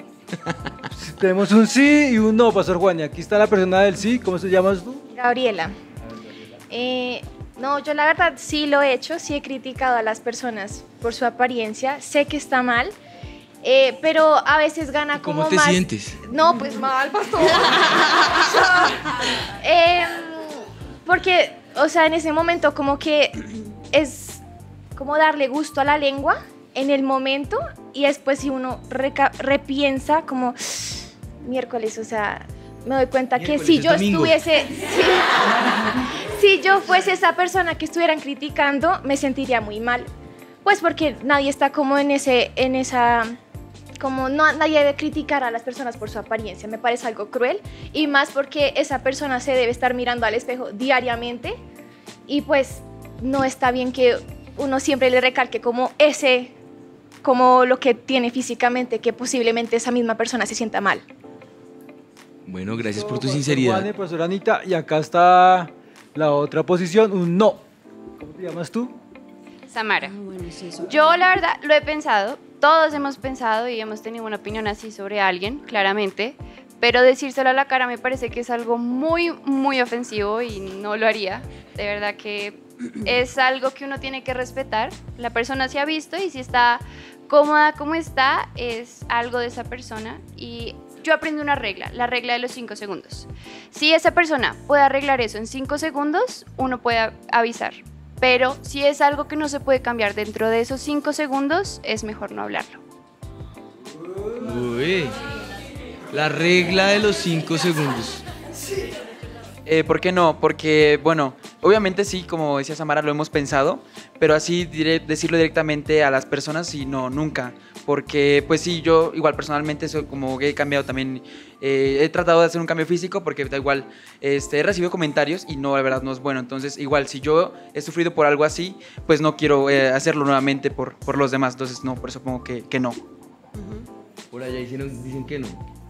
Tenemos un sí y un no, Pastor Juan. Y aquí está la persona del sí. ¿Cómo se llamas tú? Gabriela. Eh, no, yo la verdad sí lo he hecho, sí he criticado a las personas por su apariencia. Sé que está mal, eh, pero a veces gana como más... ¿Cómo te sientes? No, pues mal, pastor. eh, porque, o sea, en ese momento como que es como darle gusto a la lengua en el momento y después si uno reca- repiensa como miércoles, o sea, me doy cuenta miércoles que si yo domingo. estuviese, si, si yo fuese esa persona que estuvieran criticando, me sentiría muy mal, pues porque nadie está como en ese, en esa, como no, nadie debe criticar a las personas por su apariencia, me parece algo cruel y más porque esa persona se debe estar mirando al espejo diariamente y pues no está bien que uno siempre le recalque como ese, como lo que tiene físicamente, que posiblemente esa misma persona se sienta mal. Bueno, gracias por tu sinceridad. Juan, profesora Anita, y acá está la otra posición, un no. ¿Cómo te llamas tú? Samara. Yo la verdad lo he pensado, todos hemos pensado y hemos tenido una opinión así sobre alguien, claramente, pero decírselo a la cara me parece que es algo muy, muy ofensivo y no lo haría. De verdad que es algo que uno tiene que respetar. La persona se ha visto y si está cómoda como está es algo de esa persona y yo aprendí una regla, la regla de los cinco segundos. Si esa persona puede arreglar eso en cinco segundos, uno puede avisar. Pero si es algo que no se puede cambiar dentro de esos cinco segundos, es mejor no hablarlo. Uy, la regla de los cinco segundos. Eh, ¿Por qué no? Porque, bueno, obviamente sí, como decía Samara, lo hemos pensado, pero así dire- decirlo directamente a las personas, sí, no, nunca. Porque, pues sí, yo igual personalmente soy como que he cambiado también, eh, he tratado de hacer un cambio físico porque da igual, este, he recibido comentarios y no, la verdad no es bueno. Entonces, igual, si yo he sufrido por algo así, pues no quiero eh, hacerlo nuevamente por, por los demás. Entonces, no, por eso pongo que, que no. Por allá dicen, dicen que no.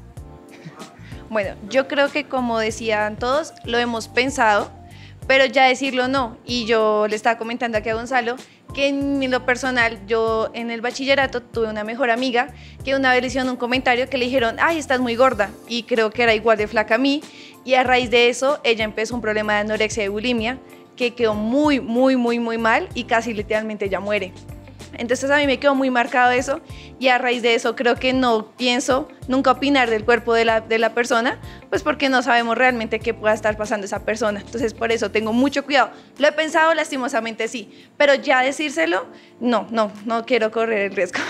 Bueno, yo creo que como decían todos, lo hemos pensado, pero ya decirlo no. Y yo le estaba comentando aquí a Gonzalo que en lo personal, yo en el bachillerato tuve una mejor amiga que una vez le hicieron un comentario que le dijeron, ay, estás muy gorda, y creo que era igual de flaca a mí, y a raíz de eso ella empezó un problema de anorexia y bulimia que quedó muy, muy, muy, muy mal y casi literalmente ella muere. Entonces a mí me quedó muy marcado eso y a raíz de eso creo que no pienso nunca opinar del cuerpo de la, de la persona, pues porque no sabemos realmente qué pueda estar pasando esa persona. Entonces por eso tengo mucho cuidado. Lo he pensado, lastimosamente sí, pero ya decírselo, no, no, no quiero correr el riesgo.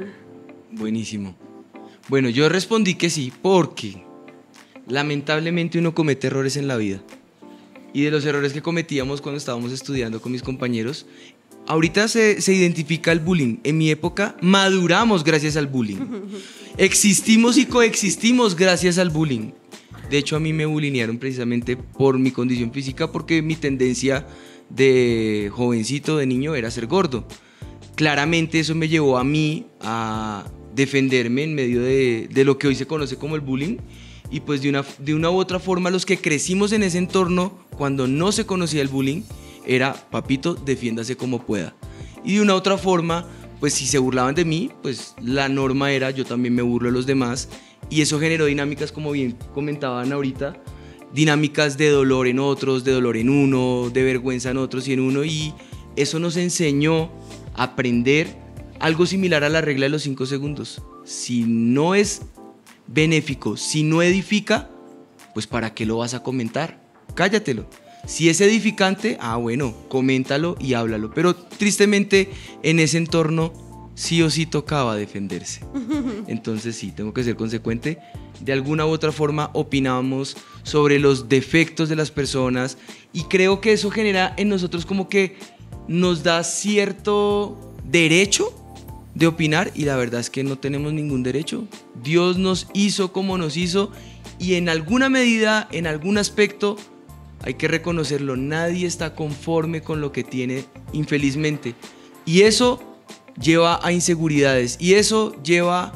Buenísimo. Bueno, yo respondí que sí porque lamentablemente uno comete errores en la vida. Y de los errores que cometíamos cuando estábamos estudiando con mis compañeros, ahorita se, se identifica el bullying. En mi época maduramos gracias al bullying. Existimos y coexistimos gracias al bullying. De hecho, a mí me bullinearon precisamente por mi condición física, porque mi tendencia de jovencito, de niño, era ser gordo. Claramente eso me llevó a mí a defenderme en medio de, de lo que hoy se conoce como el bullying. Y pues de una, de una u otra forma, los que crecimos en ese entorno, cuando no se conocía el bullying, era, papito, defiéndase como pueda. Y de una otra forma, pues si se burlaban de mí, pues la norma era, yo también me burlo de los demás. Y eso generó dinámicas, como bien comentaban ahorita, dinámicas de dolor en otros, de dolor en uno, de vergüenza en otros y en uno. Y eso nos enseñó a aprender algo similar a la regla de los cinco segundos. Si no es benéfico, si no edifica, pues ¿para qué lo vas a comentar? Cállatelo. Si es edificante, ah bueno, coméntalo y háblalo. Pero tristemente en ese entorno sí o sí tocaba defenderse. Entonces sí, tengo que ser consecuente. De alguna u otra forma opinábamos sobre los defectos de las personas y creo que eso genera en nosotros como que nos da cierto derecho de opinar, y la verdad es que no tenemos ningún derecho. Dios nos hizo como nos hizo y en alguna medida, en algún aspecto, hay que reconocerlo, nadie está conforme con lo que tiene, infelizmente. Y eso lleva a inseguridades y eso lleva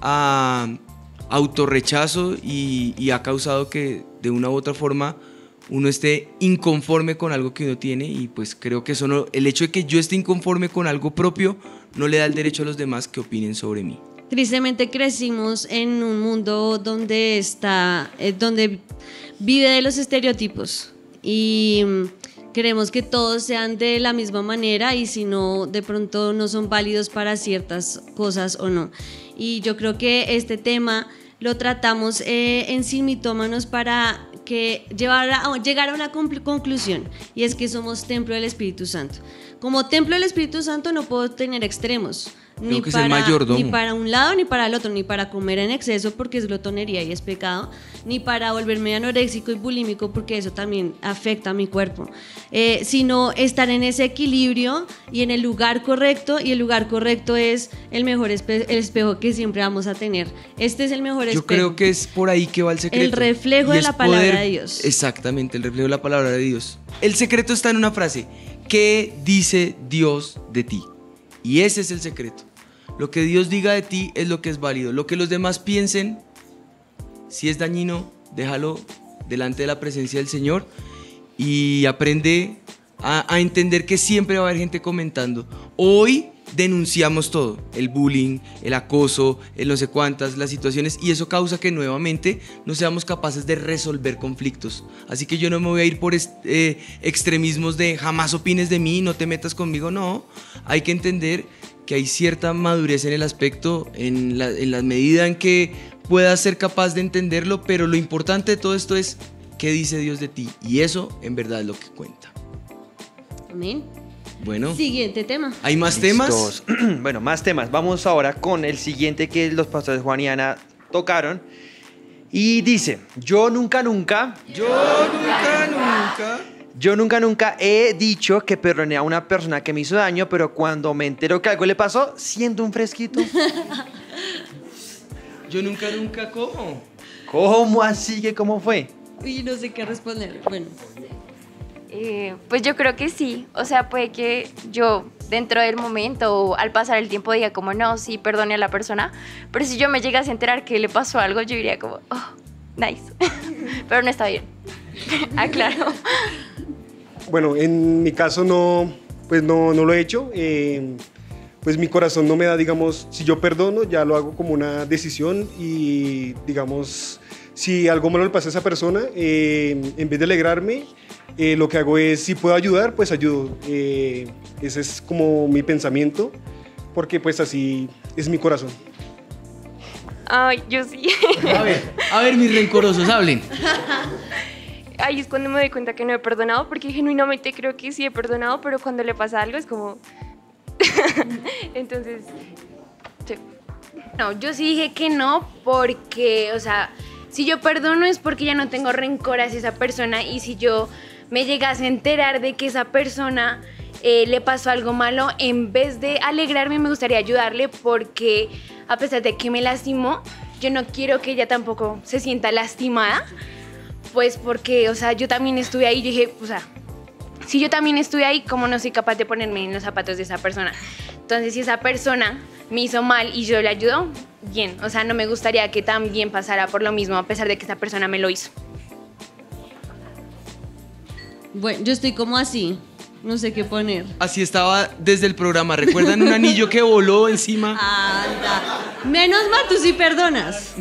a autorrechazo y, y ha causado que de una u otra forma uno esté inconforme con algo que uno tiene, y pues creo que eso no, el hecho de que yo esté inconforme con algo propio no le da el derecho a los demás que opinen sobre mí. Tristemente crecimos en un mundo donde está, eh, donde vive de los estereotipos y mm, queremos que todos sean de la misma manera, y si no, de pronto no son válidos para ciertas cosas o no. Y yo creo que este tema lo tratamos eh, en Sin Mitómanos para que llevar a, llegar a una conclusión, y es que somos templo del Espíritu Santo. Como templo del Espíritu Santo no puedo tener extremos, ni que ser para, mayordomo. ni para un lado ni para el otro, ni para comer en exceso porque es glotonería y es pecado, ni para volverme anoréxico y bulímico porque eso también afecta a mi cuerpo, eh, sino estar en ese equilibrio y en el lugar correcto, y el lugar correcto es el mejor espe- el espejo que siempre vamos a tener. Este es el mejor espejo. Yo creo que es por ahí que va el secreto. El reflejo Y de es la palabra poder- de Dios. Exactamente, el reflejo de la palabra de Dios. El secreto está en una frase: ¿qué dice Dios de ti? Y ese es el secreto. Lo que Dios diga de ti es lo que es válido. Lo que los demás piensen, si es dañino, déjalo delante de la presencia del Señor y aprende a, a entender que siempre va a haber gente comentando. Hoy denunciamos todo, el bullying, el acoso, el no sé cuántas, las situaciones, y eso causa que nuevamente no seamos capaces de resolver conflictos. Así que yo no me voy a ir por est- eh, extremismos de jamás opines de mí, no te metas conmigo. No, hay que entender que hay cierta madurez en el aspecto, en la, en la medida en que puedas ser capaz de entenderlo, pero lo importante de todo esto es qué dice Dios de ti, y eso en verdad es lo que cuenta. Amén. Bueno, Siguiente tema. ¿hay más Listos. temas? Bueno, más temas. Vamos ahora con el siguiente que los pastores Juan y Ana tocaron. Y dice, yo nunca, nunca... Yo nunca, nunca... Yo nunca, nunca he dicho que perdoné a una persona que me hizo daño, pero cuando me entero que algo le pasó, siento un fresquito. Yo nunca, nunca, ¿cómo? ¿Cómo así que cómo fue? Y no sé qué responder. Bueno. Eh, pues yo creo que sí, o sea, puede que yo dentro del momento o al pasar el tiempo diga como no, sí, perdone a la persona, pero si yo me llegase a enterar que le pasó algo, yo diría como, oh, nice, pero no está bien, aclaro. Bueno, en mi caso no, pues no, no lo he hecho, eh, pues mi corazón no me da, digamos, si yo perdono ya lo hago como una decisión y digamos, si algo malo le pasa a esa persona, eh, en vez de alegrarme, Eh, lo que hago es, si puedo ayudar, pues ayudo. Eh, ese es como mi pensamiento, porque pues así es mi corazón. Ay, yo sí. A ver, a ver, mis rencorosos, hablen. Ahí es cuando me doy cuenta que no he perdonado, porque genuinamente creo que sí he perdonado, pero cuando le pasa algo es como... Entonces, sí. No, yo sí dije que no porque, o sea, si yo perdono es porque ya no tengo rencor hacia esa persona, y si yo me llegase a enterar de que esa persona eh, le pasó algo malo, en vez de alegrarme me gustaría ayudarle, porque a pesar de que me lastimó, yo no quiero que ella tampoco se sienta lastimada, pues porque, o sea, yo también estuve ahí, yo dije, o sea, si yo también estuve ahí, ¿cómo no soy capaz de ponerme en los zapatos de esa persona? Entonces, si esa persona me hizo mal y yo le ayudo, bien. O sea, no me gustaría que también pasara por lo mismo, a pesar de que esa persona me lo hizo. Bueno, yo estoy como así. No sé qué poner. Así estaba desde el programa. ¿Recuerdan un anillo que voló encima? Anda. Menos mal, tú sí perdonas.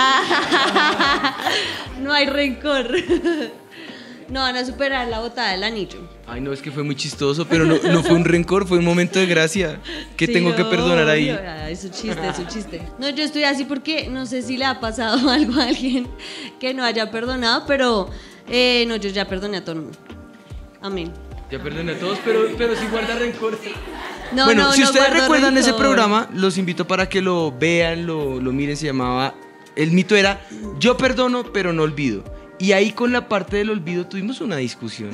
No hay rencor. No van a superar la botada del anillo. Ay, no, es que fue muy chistoso, pero no, no fue un rencor, fue un momento de gracia. ¿Qué sí, tengo que perdonar ahí? Es un chiste, es un chiste. No, yo estoy así porque no sé si le ha pasado algo a alguien que no haya perdonado, pero eh, no, yo ya perdoné a todo el mundo. Amén. Ya perdoné a todos, pero, pero si guarda rencor. No, bueno, no, si no ustedes recuerdan rencor. Ese programa, los invito para que lo vean, lo, lo miren, se llamaba... El mito era, yo perdono, pero no olvido. Y ahí con la parte del olvido tuvimos una discusión.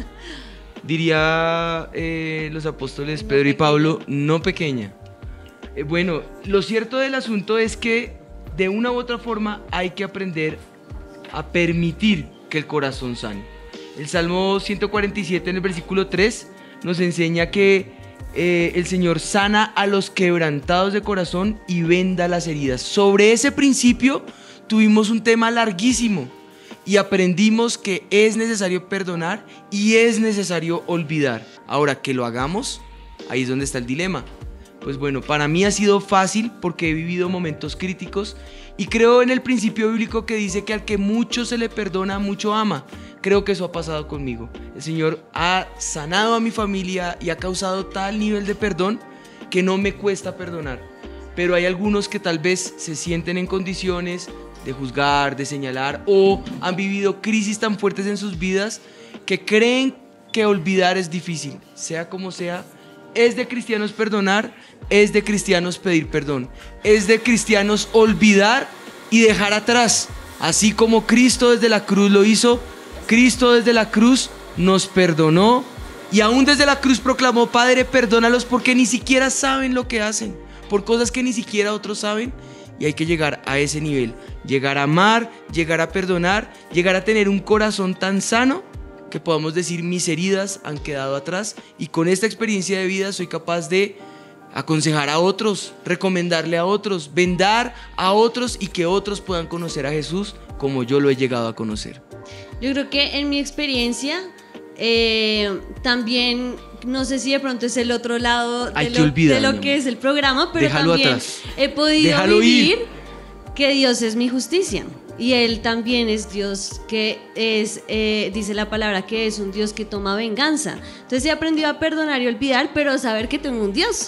Diría eh, los apóstoles no Pedro pequeña. y Pablo, no pequeña. Eh, bueno, lo cierto del asunto es que de una u otra forma hay que aprender a permitir que el corazón sane. El Salmo ciento cuarenta y siete en el versículo tres nos enseña que eh, el Señor sana a los quebrantados de corazón y venda las heridas. Sobre ese principio tuvimos un tema larguísimo. Y aprendimos que es necesario perdonar y es necesario olvidar. Ahora, que lo hagamos, ahí es donde está el dilema. Pues bueno, para mí ha sido fácil porque he vivido momentos críticos y creo en el principio bíblico que dice que al que mucho se le perdona, mucho ama. Creo que eso ha pasado conmigo. El Señor ha sanado a mi familia y ha causado tal nivel de perdón que no me cuesta perdonar. Pero hay algunos que tal vez se sienten en condiciones de juzgar, de señalar, o han vivido crisis tan fuertes en sus vidas que creen que olvidar es difícil. Sea como sea, es de cristianos perdonar, es de cristianos pedir perdón, es de cristianos olvidar y dejar atrás. Así como Cristo desde la cruz lo hizo, Cristo desde la cruz nos perdonó y aún desde la cruz proclamó, Padre, perdónalos porque ni siquiera saben lo que hacen, por cosas que ni siquiera otros saben. Y hay que llegar a ese nivel, llegar a amar, llegar a perdonar, llegar a tener un corazón tan sano que podamos decir mis heridas han quedado atrás y con esta experiencia de vida soy capaz de aconsejar a otros, recomendarle a otros, vendar a otros y que otros puedan conocer a Jesús como yo lo he llegado a conocer. Yo creo que en mi experiencia eh, también... No sé si de pronto es el otro lado de, lo, olvidar, de lo que es el programa, pero Déjalo también atrás. he podido Déjalo vivir ir. que Dios es mi justicia. Y Él también es Dios que es, eh, dice la palabra, que es un Dios que toma venganza. Entonces he aprendido a perdonar y olvidar, pero saber que tengo un Dios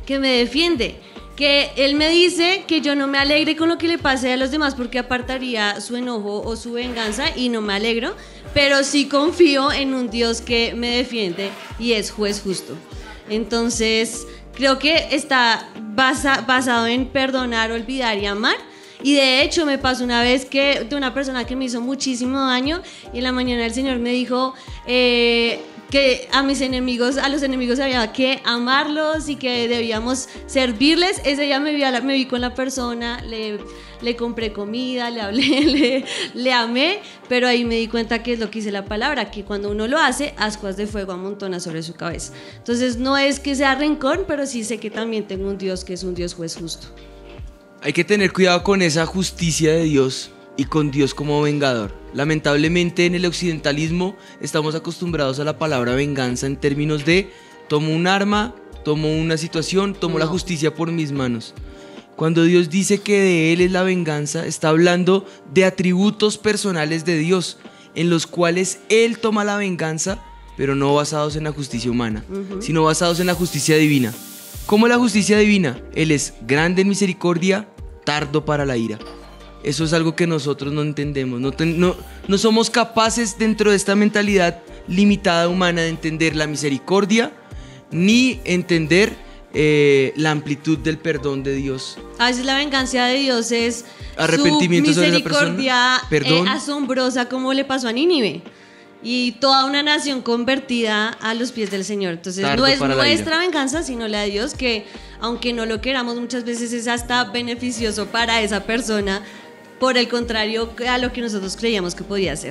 que me defiende. Que él me dice que yo no me alegre con lo que le pase a los demás porque apartaría su enojo o su venganza y no me alegro, pero sí confío en un Dios que me defiende y es juez justo. Entonces, creo que está basa, basado en perdonar, olvidar y amar. Y de hecho me pasó una vez que de una persona que me hizo muchísimo daño y en la mañana el Señor me dijo eh, que a mis enemigos, a los enemigos había que amarlos y que debíamos servirles. Ese día me vi, a la, me vi con la persona, le, le compré comida, le hablé, le, le amé, pero ahí me di cuenta que es lo que dice la palabra, que cuando uno lo hace, ascuas de fuego amontona sobre su cabeza. Entonces no es que sea rencor, pero sí sé que también tengo un Dios que es un Dios juez justo. Hay que tener cuidado con esa justicia de Dios y con Dios como vengador. Lamentablemente en el occidentalismo estamos acostumbrados a la palabra venganza en términos de tomo un arma, tomo una situación, tomo no. la justicia por mis manos. Cuando Dios dice que de Él es la venganza, está hablando de atributos personales de Dios, en los cuales Él toma la venganza, pero no basados en la justicia humana, uh-huh. sino basados en la justicia divina. ¿Cómo es la justicia divina? Él es grande en misericordia, tardo para la ira. Eso es algo que nosotros no entendemos. No, ten, no, no somos capaces dentro de esta mentalidad limitada humana de entender la misericordia ni entender eh, la amplitud del perdón de Dios. A veces la venganza de Dios es arrepentimiento su misericordia sobre esa persona, eh, asombrosa como le pasó a Nínive. Y toda una nación convertida a los pies del Señor. Entonces Tardo no es ira. nuestra venganza, sino la de Dios, que aunque no lo queramos, muchas veces es hasta beneficioso para esa persona, por el contrario a lo que nosotros creíamos que podía ser.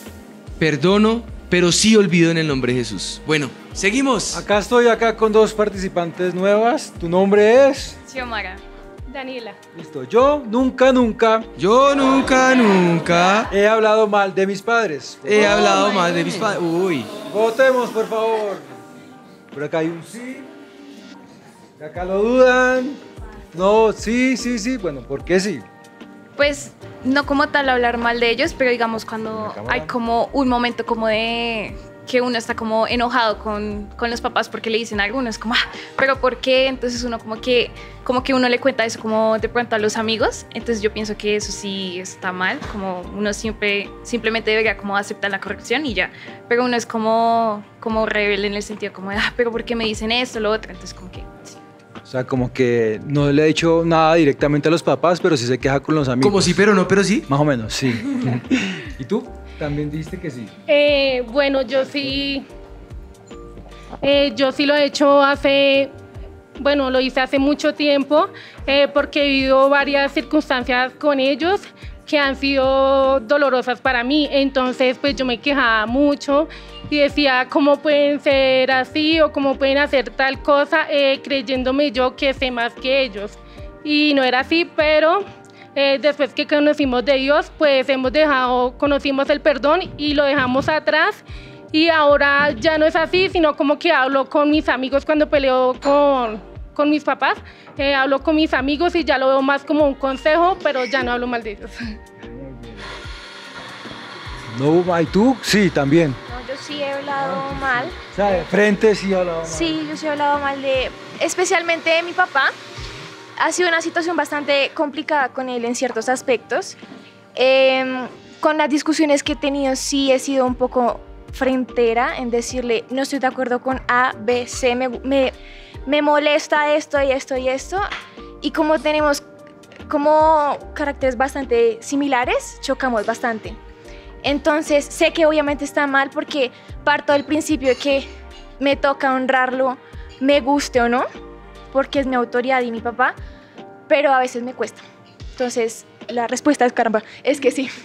Perdono, pero sí olvido en el nombre de Jesús. Bueno, seguimos. Acá estoy acá con dos participantes nuevas. ¿Tu nombre es? Xiomara. Daniela. Listo. Yo nunca, nunca. Yo nunca, nunca. He hablado mal de mis padres. He oh, hablado mal de mis padres. Uy. Votemos, por favor. Por acá hay un sí. Por acá lo dudan. No, sí, sí, sí. Bueno, ¿por qué sí? Pues no como tal hablar mal de ellos, pero digamos cuando hay como un momento como de que uno está como enojado con, con los papás porque le dicen algo, uno es como, ah, pero ¿por qué? Entonces uno como que, como que uno le cuenta eso como de pronto a los amigos, entonces yo pienso que eso sí está mal, como uno siempre, simplemente debería como aceptar la corrección y ya, pero uno es como, como rebelde en el sentido como de, ah, pero ¿por qué me dicen esto, lo otro? Entonces como que, sí. O sea, como que no le ha dicho nada directamente a los papás, pero sí se queja con los amigos. Como sí, pero no, pero sí. Más o menos, sí. ¿Y tú? También dijiste que sí. Eh, bueno, yo sí, eh, yo sí lo he hecho hace, bueno, lo hice hace mucho tiempo, eh, porque he vivido varias circunstancias con ellos que han sido dolorosas para mí. Entonces, pues yo me quejaba mucho y decía, ¿cómo pueden ser así o cómo pueden hacer tal cosa, eh, creyéndome yo que sé más que ellos? Y no era así, pero Eh, después que conocimos de Dios, pues hemos dejado, conocimos el perdón y lo dejamos atrás, y ahora ya no es así, sino como que hablo con mis amigos cuando peleo con, con mis papás, eh, hablo con mis amigos y ya lo veo más como un consejo, pero ya no hablo mal de ellos. No, ¿y tú? Sí, también. No, yo sí he hablado mal. O sea, de frente sí he hablado mal. Sí, yo sí he hablado mal de, especialmente de mi papá. Ha sido una situación bastante complicada con él en ciertos aspectos. Eh, con las discusiones que he tenido sí he sido un poco frentera en decirle no estoy de acuerdo con A, B, C, me, me, me molesta esto y esto y esto. Y como tenemos como caracteres bastante similares, chocamos bastante. Entonces sé que obviamente está mal porque parto del principio de que me toca honrarlo, me guste o no, porque es mi autoridad y mi papá, pero a veces me cuesta. Entonces, la respuesta es caramba, es que sí.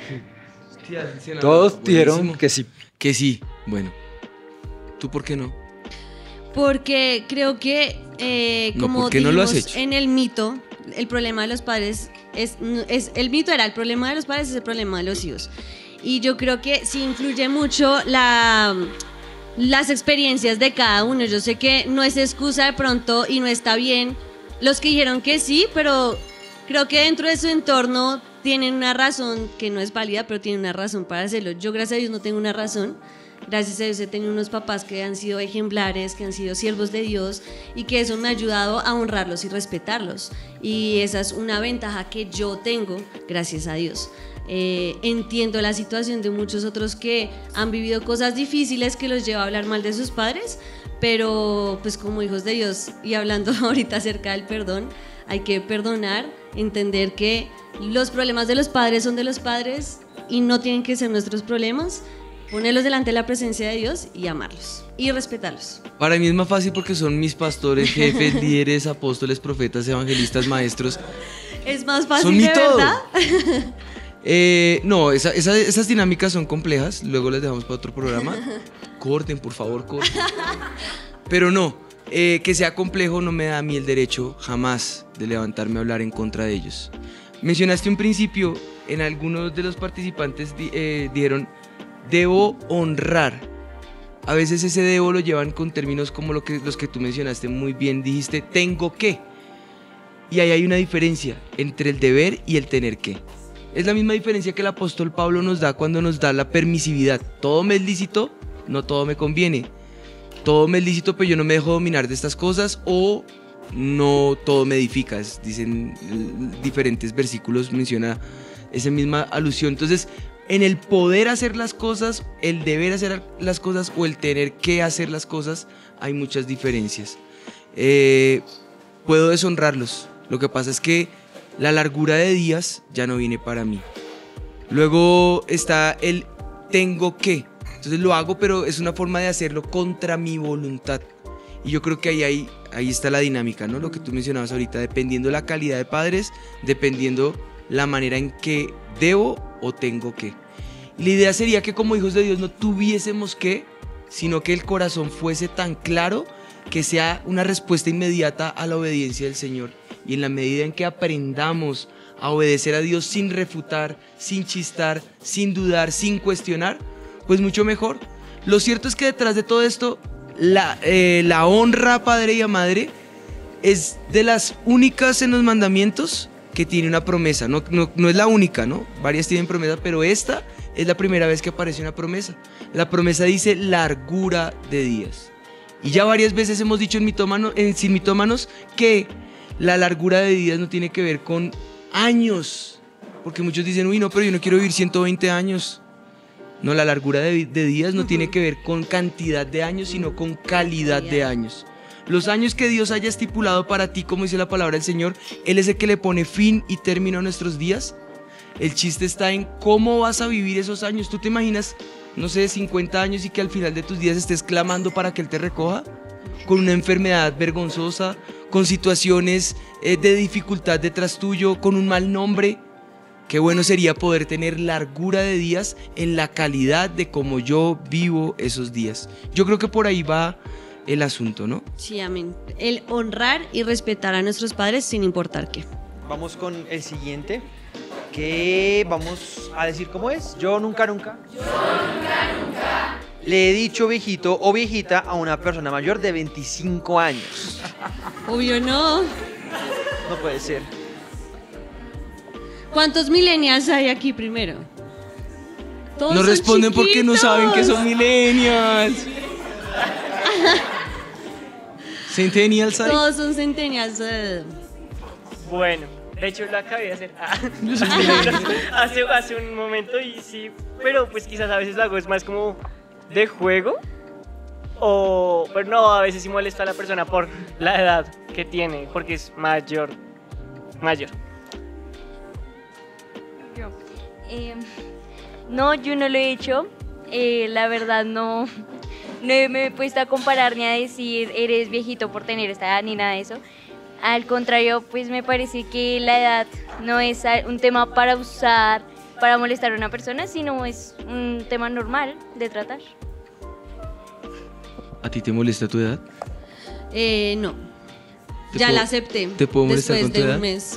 Todos dijeron que sí. Que sí, bueno. ¿Tú por qué no? Porque creo que, eh, No, como ¿por qué no lo has dijimos hecho? en el mito, el problema de los padres es, es, el mito era el problema de los padres es el problema de los hijos. Y yo creo que sí influye mucho la... las experiencias de cada uno. Yo sé que no es excusa de pronto y no está bien los que dijeron que sí, pero creo que dentro de su entorno tienen una razón que no es válida, pero tienen una razón para hacerlo. Yo, gracias a Dios, no tengo una razón. gracias a Dios he tenido unos papás que han sido ejemplares, que han sido siervos de Dios y que eso me ha ayudado a honrarlos y respetarlos. Y esa es una ventaja que yo tengo, gracias a Dios. Eh, entiendo la situación de muchos otros que han vivido cosas difíciles que los lleva a hablar mal de sus padres, pero pues como hijos de Dios y hablando ahorita acerca del perdón, hay que perdonar, entender que los problemas de los padres son de los padres y no tienen que ser nuestros problemas, ponerlos delante de la presencia de Dios y amarlos y respetarlos. Para mí es más fácil porque son mis pastores, jefes, líderes, apóstoles, profetas, evangelistas, maestros. Es más fácil, Son mi de todo. verdad. Eh, no, esa, esa, esas dinámicas son complejas, luego las dejamos para otro programa. Corten, por favor, corten. Pero no, eh, que sea complejo no me da a mí el derecho jamás de levantarme a hablar en contra de ellos. Mencionaste un principio, en algunos de los participantes di, eh, dijeron, debo honrar. A veces ese debo lo llevan con términos como lo que, los que tú mencionaste muy bien, dijiste, tengo que. Y ahí hay una diferencia entre el deber y el tener que. Es la misma diferencia que el apóstol Pablo nos da cuando nos da la permisividad. Todo me es lícito, no todo me conviene. Todo me es lícito, pero yo no me dejo dominar de estas cosas, o no todo me edifica. Es, dicen diferentes versículos, menciona esa misma alusión. Entonces, en el poder hacer las cosas, el deber hacer las cosas o el tener que hacer las cosas, hay muchas diferencias. Eh, puedo deshonrarlos. Lo que pasa es que la largura de días ya no viene para mí. Luego está el tengo que. Entonces lo hago, pero es una forma de hacerlo contra mi voluntad. Y yo creo que ahí, ahí, ahí está la dinámica, ¿no? Lo que tú mencionabas ahorita, dependiendo la calidad de padres, dependiendo la manera en que debo o tengo que. Y la idea sería que como hijos de Dios no tuviésemos que, sino que el corazón fuese tan claro que sea una respuesta inmediata a la obediencia del Señor. Y en la medida en que aprendamos a obedecer a Dios sin refutar, sin chistar, sin dudar, sin cuestionar, pues mucho mejor. Lo cierto es que detrás de todo esto, la, eh, la honra a padre y a madre es de las únicas en los mandamientos que tiene una promesa. No, no, no es la única, ¿no? Varias tienen promesa, pero esta es la primera vez que aparece una promesa. La promesa dice largura de días. Y ya varias veces hemos dicho en, mitómano, en Sin Mitómanos que la largura de días no tiene que ver con años, porque muchos dicen, uy, no, pero yo no quiero vivir ciento veinte años. No, la largura de, de días no uh-huh. tiene que ver con cantidad de años, sino con calidad de años. Los años que Dios haya estipulado para ti, como dice la palabra del Señor, Él es el que le pone fin y término a nuestros días. El chiste está en cómo vas a vivir esos años. ¿Tú te imaginas, no sé, cincuenta años y que al final de tus días estés clamando para que Él te recoja? Con una enfermedad vergonzosa, con situaciones eh, de dificultad detrás tuyo, con un mal nombre. Qué bueno sería poder tener largura de días en la calidad de cómo yo vivo esos días. Yo creo que por ahí va el asunto, ¿no? Sí, amén. El honrar y respetar a nuestros padres sin importar qué. Vamos con el siguiente, que vamos a decir cómo es. Yo nunca, nunca. Yo nunca, nunca. Le he dicho viejito o viejita a una persona mayor de veinticinco años. Obvio no. No puede ser. ¿Cuántos millennials hay aquí primero? Todos no responden chiquitos. Porque no saben que son millennials. Centennials hay. Todos son centennials. Bueno, de hecho lo acabé de hacer ah. hace, hace un momento y sí, pero pues quizás a veces lo hago es más como de juego o, pero no, a veces sí molesta a la persona por la edad que tiene, porque es mayor, mayor. Eh, no, yo no lo he hecho, eh, la verdad no, no me he puesto a comparar ni a decir eres viejito por tener esta edad ni nada de eso. Al contrario, pues me parece que la edad no es un tema para usar, para molestar a una persona, sino es un tema normal de tratar. ¿A ti te molesta tu edad? Eh, no. Ya puedo, la acepté. ¿Te puedo molestar después con tu de edad? un mes.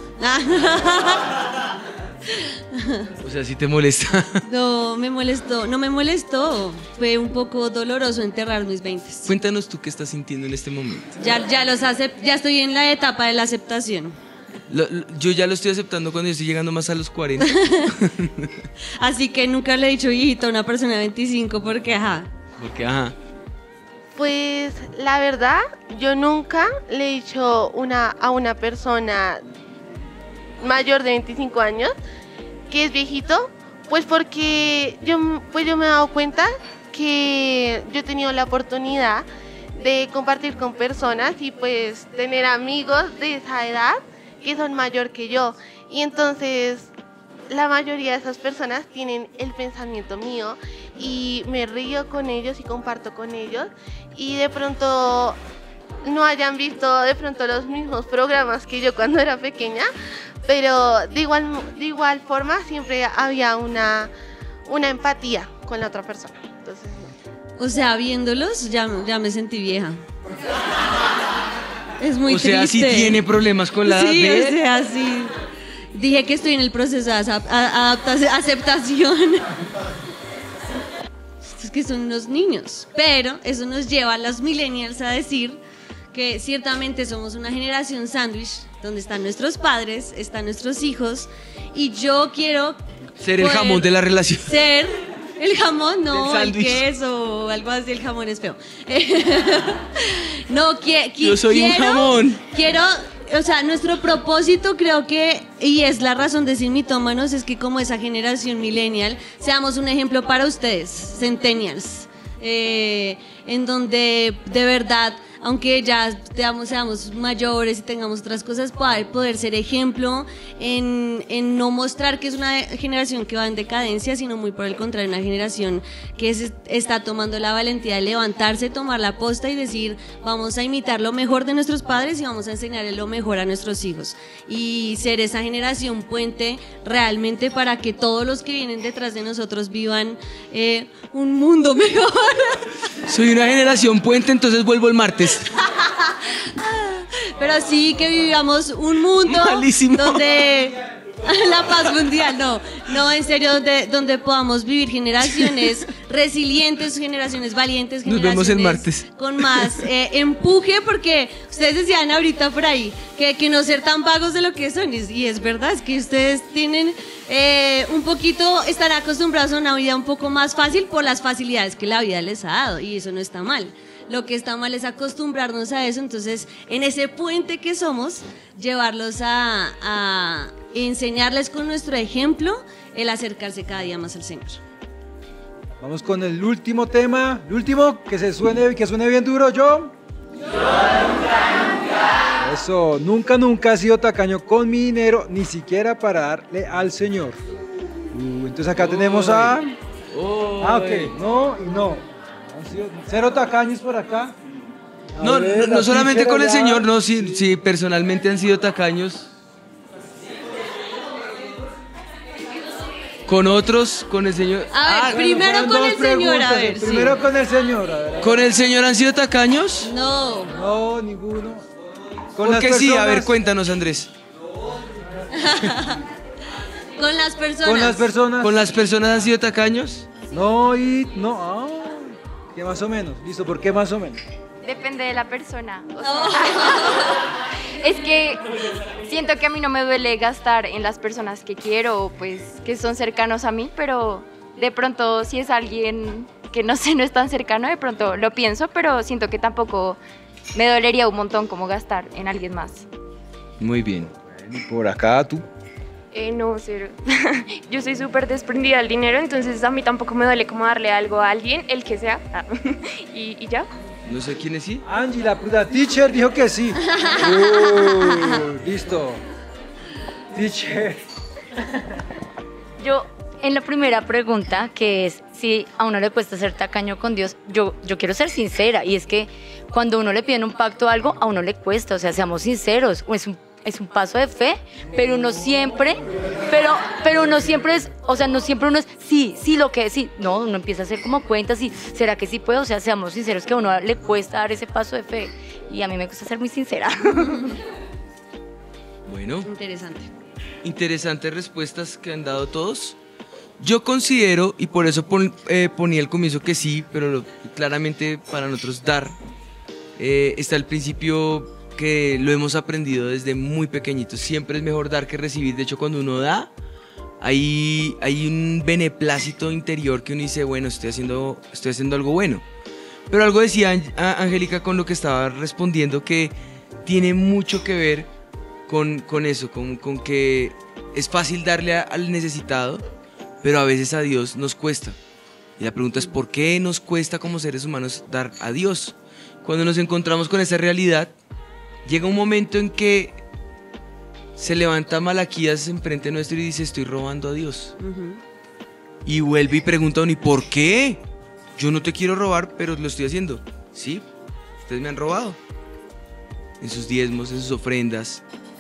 O sea, ¿sí te molesta? No, me molestó, no me molestó. Fue un poco doloroso enterrar mis veintes. Cuéntanos tú qué estás sintiendo en este momento. Ya, ya los acep- ya estoy en la etapa de la aceptación. Lo, lo, yo ya lo estoy aceptando cuando yo estoy llegando más a los cuarenta. Así que nunca le he dicho viejito a una persona de veinticinco porque, ajá. Porque, ajá. Pues la verdad, yo nunca le he dicho una, a una persona mayor de veinticinco años que es viejito, pues porque yo, pues yo me he dado cuenta que yo he tenido la oportunidad de compartir con personas y pues tener amigos de esa edad que son mayor que yo. Y entonces la mayoría de esas personas tienen el pensamiento mío y me río con ellos y comparto con ellos y de pronto no hayan visto de pronto los mismos programas que yo cuando era pequeña, pero de igual, de igual forma siempre había una, una empatía con la otra persona. Entonces, o sea, viéndolos ya, ya me sentí vieja. Es muy O sea, triste. sí tiene problemas con la Sí, edad. o sea, sí. Dije que estoy en el proceso de adap- a- adaptación, aceptación. Es que son unos niños, pero eso nos lleva a los millennials a decir que ciertamente somos una generación sándwich, donde están nuestros padres, están nuestros hijos, y yo quiero Ser el poder jamón de la relación. Ser el jamón, no, Del el sándwich. queso, algo así, el jamón es feo. No, qui- qui- Yo soy un quiero, jamón. Quiero, o sea, nuestro propósito creo que, y es la razón de Sin Mitómanos, es que como esa generación millennial, seamos un ejemplo para ustedes, centennials, eh, en donde de verdad, aunque ya digamos, seamos mayores y tengamos otras cosas, poder, poder ser ejemplo en, en no mostrar que es una generación que va en decadencia, sino muy por el contrario, una generación que es, está tomando la valentía de levantarse, tomar la posta y decir, vamos a imitar lo mejor de nuestros padres y vamos a enseñarle lo mejor a nuestros hijos. Y ser esa generación puente realmente para que todos los que vienen detrás de nosotros vivan eh, un mundo mejor. Soy una generación puente, entonces vuelvo el martes. Pero sí que vivamos un mundo Malísimo. donde la paz mundial, no, no, en serio, donde, donde podamos vivir generaciones resilientes, generaciones valientes, Nos generaciones vemos el martes. con más eh, empuje, porque ustedes decían ahorita por ahí que, que no ser tan vagos de lo que son, y, y es verdad, es que ustedes tienen eh, un poquito, están acostumbrados a una vida un poco más fácil por las facilidades que la vida les ha dado, y eso no está mal. Lo que está mal es acostumbrarnos a eso, entonces en ese puente que somos, llevarlos a, a enseñarles con nuestro ejemplo el acercarse cada día más al Señor. Vamos con el último tema, el último, que se suene, que suene bien duro, yo. Yo nunca, nunca. Eso, nunca, nunca he sido tacaño con mi dinero, ni siquiera para darle al Señor. Uh, entonces acá tenemos a... Ah, ok, no y no. Han sido cero tacaños por acá. A No, ver, no, no la solamente teacher con el allá. Señor, no, sí, sí, personalmente han sido tacaños. Con otros, con el Señor. A ver, primero con el Señor, a ver. sí. Primero con el Señor, a ver. ¿Con el Señor han sido tacaños? No. No, ninguno. Con Porque las sí, a personas- ver, cuéntanos, Andrés. Con las personas. Con las personas. ¿Con las personas han sido tacaños? No, y no. Ah, que más o menos. Listo, ¿por qué más o menos? Depende de la persona. O sea, es que siento que a mí no me duele gastar en las personas que quiero, pues que son cercanos a mí, pero de pronto si es alguien que no sé, no es tan cercano, de pronto lo pienso, pero siento que tampoco me dolería un montón como gastar en alguien más. Muy bien. Por acá tú. Eh, no, cero. Yo soy súper desprendida del dinero, entonces a mí tampoco me duele como darle algo a alguien, el que sea. Ah, y, y ya. No sé quién es sí. Angie, la, la teacher dijo que sí. Uh, listo. Teacher. Yo, en la primera pregunta, que es si a uno le cuesta ser tacaño con Dios, yo, yo quiero ser sincera, y es que cuando uno le pide un pacto o algo, a uno le cuesta, o sea, seamos sinceros, o es un es un paso de fe, pero uno siempre, pero, pero uno siempre es, o sea, no siempre uno es, sí, sí, lo que es, sí, no, uno empieza a hacer como cuentas y, ¿será que sí puedo? O sea, seamos sinceros, que a uno le cuesta dar ese paso de fe, y a mí me cuesta ser muy sincera. Bueno. Interesante. Interesantes respuestas que han dado todos. Yo considero, y por eso pon, eh, ponía al comienzo que sí, pero lo- claramente para nosotros dar, eh, está el principio que lo hemos aprendido desde muy pequeñitos. Siempre es mejor dar que recibir. De hecho, cuando uno da, hay, hay un beneplácito interior que uno dice, bueno, estoy haciendo, estoy haciendo algo bueno. Pero algo decía Angélica con lo que estaba respondiendo, que tiene mucho que ver con, con eso, con, con que es fácil darle a, al necesitado, pero a veces a Dios nos cuesta. Y la pregunta es, ¿por qué nos cuesta como seres humanos dar a Dios? Cuando nos encontramos con esa realidad, llega un momento en que se levanta Malaquías enfrente nuestro y dice, estoy robando a Dios. Uh-huh. Y vuelve y pregunta a uno, ¿y por qué? Yo no te quiero robar, pero lo estoy haciendo. Sí, ustedes me han robado. En sus diezmos, en sus ofrendas,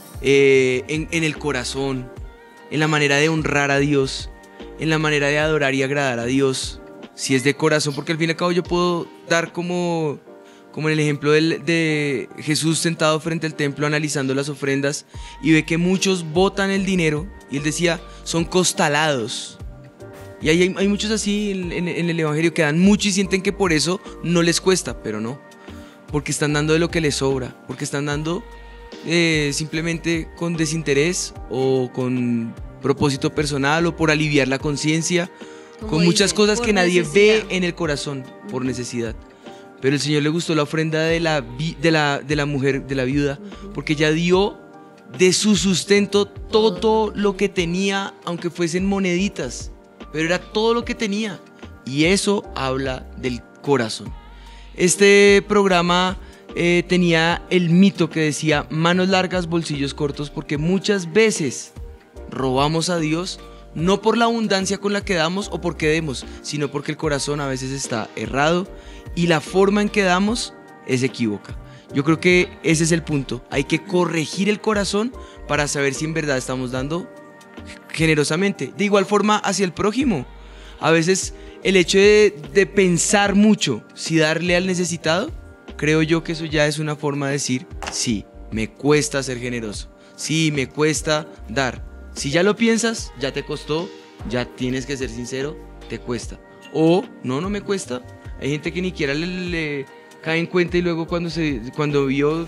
eh, en, en el corazón, en la manera de honrar a Dios, en la manera de adorar y agradar a Dios. Si es de corazón, porque al fin y al cabo yo puedo dar como, como en el ejemplo del, de Jesús sentado frente al templo analizando las ofrendas y ve que muchos botan el dinero y él decía, son costalados. Y hay, hay muchos así en, en, en el evangelio que dan mucho y sienten que por eso no les cuesta, pero no, porque están dando de lo que les sobra, porque están dando eh, simplemente con desinterés o con propósito personal o por aliviar la conciencia, con muchas dice, cosas que nadie necesidad. ve en el corazón por necesidad. Pero el Señor le gustó la ofrenda de la, vi, de la, de la mujer, de la viuda, porque ella dio de su sustento todo lo que tenía, aunque fuesen moneditas, pero era todo lo que tenía. Y eso habla del corazón. Este programa eh, tenía el mito que decía manos largas, bolsillos cortos, porque muchas veces robamos a Dios no por la abundancia con la que damos o porque demos, sino porque el corazón a veces está errado y la forma en que damos es equívoca. Yo creo que ese es el punto. Hay que corregir el corazón para saber si en verdad estamos dando generosamente. De igual forma hacia el prójimo. A veces el hecho de, de pensar mucho si darle al necesitado, creo yo que eso ya es una forma de decir, sí, me cuesta ser generoso, sí, me cuesta dar. Si ya lo piensas, ya te costó, ya tienes que ser sincero, te cuesta. O, no, no me cuesta. Hay gente que ni siquiera le, le cae en cuenta y luego cuando, se, cuando vio,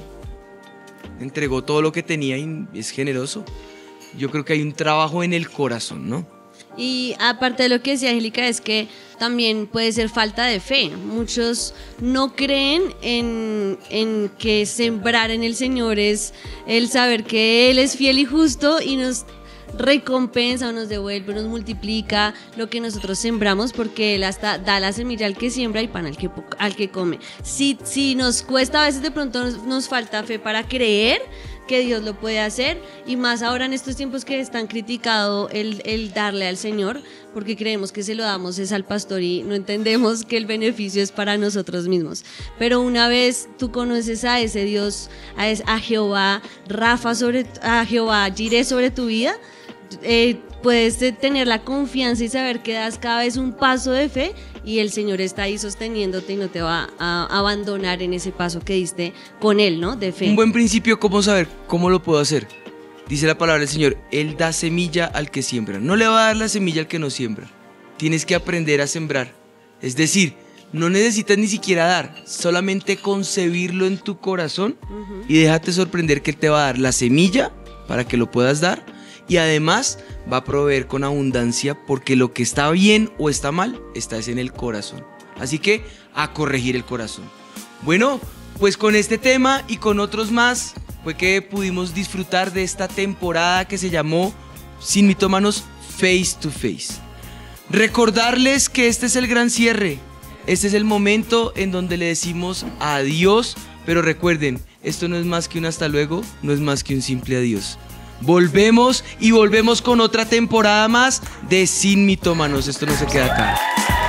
entregó todo lo que tenía y es generoso. Yo creo que hay un trabajo en el corazón, ¿no? Y aparte de lo que decía Angélica, es que también puede ser falta de fe. Muchos no creen en, en que sembrar en el Señor es el saber que Él es fiel y justo y nos recompensa o nos devuelve, nos multiplica lo que nosotros sembramos, porque Él hasta da la semilla al que siembra y pan al que, al que come. Si, si nos cuesta, a veces de pronto nos, nos falta fe para creer que Dios lo puede hacer, y más ahora en estos tiempos que es tan criticado el, el darle al Señor, porque creemos que se lo damos es al pastor y no entendemos que el beneficio es para nosotros mismos. Pero una vez tú conoces a ese Dios, a, ese, a Jehová Rafa, sobre, a Jehová Jireh sobre tu vida, eh, puedes tener la confianza y saber que das cada vez un paso de fe y el Señor está ahí sosteniéndote y no te va a abandonar en ese paso que diste con Él, ¿no? De fe. Un buen principio, ¿cómo saber cómo lo puedo hacer? Dice la palabra del Señor, Él da semilla al que siembra. No le va a dar la semilla al que no siembra. Tienes que aprender a sembrar. Es decir, no necesitas ni siquiera dar, solamente concebirlo en tu corazón uh-huh. y déjate sorprender que Él te va a dar la semilla para que lo puedas dar y además va a proveer con abundancia, porque lo que está bien o está mal está en el corazón. Así que a corregir el corazón. Bueno, pues con este tema y con otros más fue que pudimos disfrutar de esta temporada que se llamó Sin Mitómanos Face to Face. Recordarles que este es el gran cierre. Este es el momento en donde le decimos adiós, pero recuerden, esto no es más que un hasta luego, no es más que un simple adiós. Volvemos y volvemos con otra temporada más de Sin Mitómanos. Esto no se queda acá.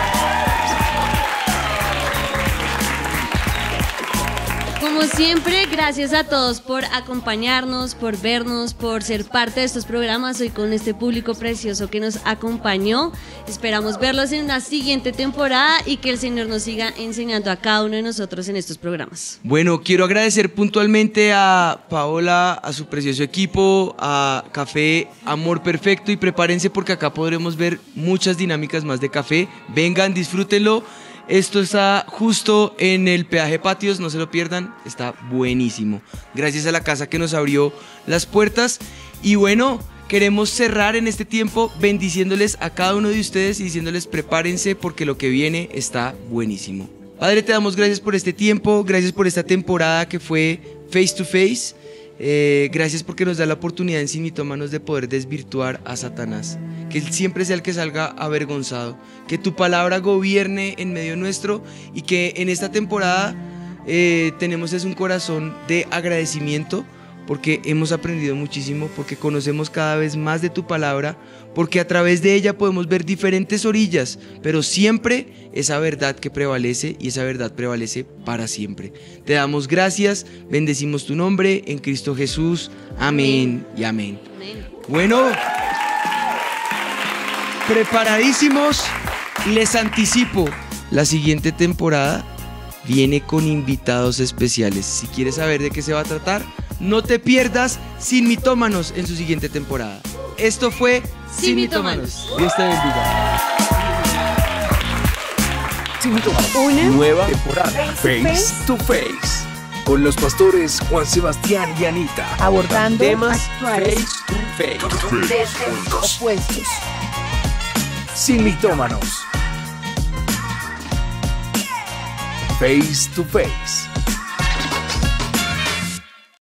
Como siempre, gracias a todos por acompañarnos, por vernos, por ser parte de estos programas hoy con este público precioso que nos acompañó. Esperamos verlos en una siguiente temporada y que el Señor nos siga enseñando a cada uno de nosotros en estos programas. Bueno, quiero agradecer puntualmente a Paola, a su precioso equipo, a Café Amor Perfecto, y prepárense porque acá podremos ver muchas dinámicas más de café. Vengan, disfrútenlo. Esto está justo en el peaje Patios, no se lo pierdan, está buenísimo. Gracias a la casa que nos abrió las puertas. Y bueno, queremos cerrar en este tiempo bendiciéndoles a cada uno de ustedes y diciéndoles prepárense porque lo que viene está buenísimo. Padre, te damos gracias por este tiempo, gracias por esta temporada que fue Face to Face. Eh, gracias porque nos da la oportunidad en Sin Mitómanos de poder desvirtuar a Satanás. Que él siempre sea el que salga avergonzado. Que tu palabra gobierne en medio nuestro y que en esta temporada eh, tenemos es un corazón de agradecimiento porque hemos aprendido muchísimo, porque conocemos cada vez más de tu palabra, porque a través de ella podemos ver diferentes orillas, pero siempre esa verdad que prevalece y esa verdad prevalece para siempre. Te damos gracias, bendecimos tu nombre en Cristo Jesús. Amén, amén. Y amén. Amén. Bueno, preparadísimos, les anticipo, la siguiente temporada viene con invitados especiales. Si quieres saber de qué se va a tratar, no te pierdas Sin Mitómanos en su siguiente temporada. Esto fue Sin, Sin Mitómanos. Dios te bendiga. Sin Mitómanos. Una nueva temporada. Face, face to Face. Con los pastores Juan Sebastián y Anita. Abordando temas actuales face to Face. Desde opuestos. Sin Mitómanos. Face to Face.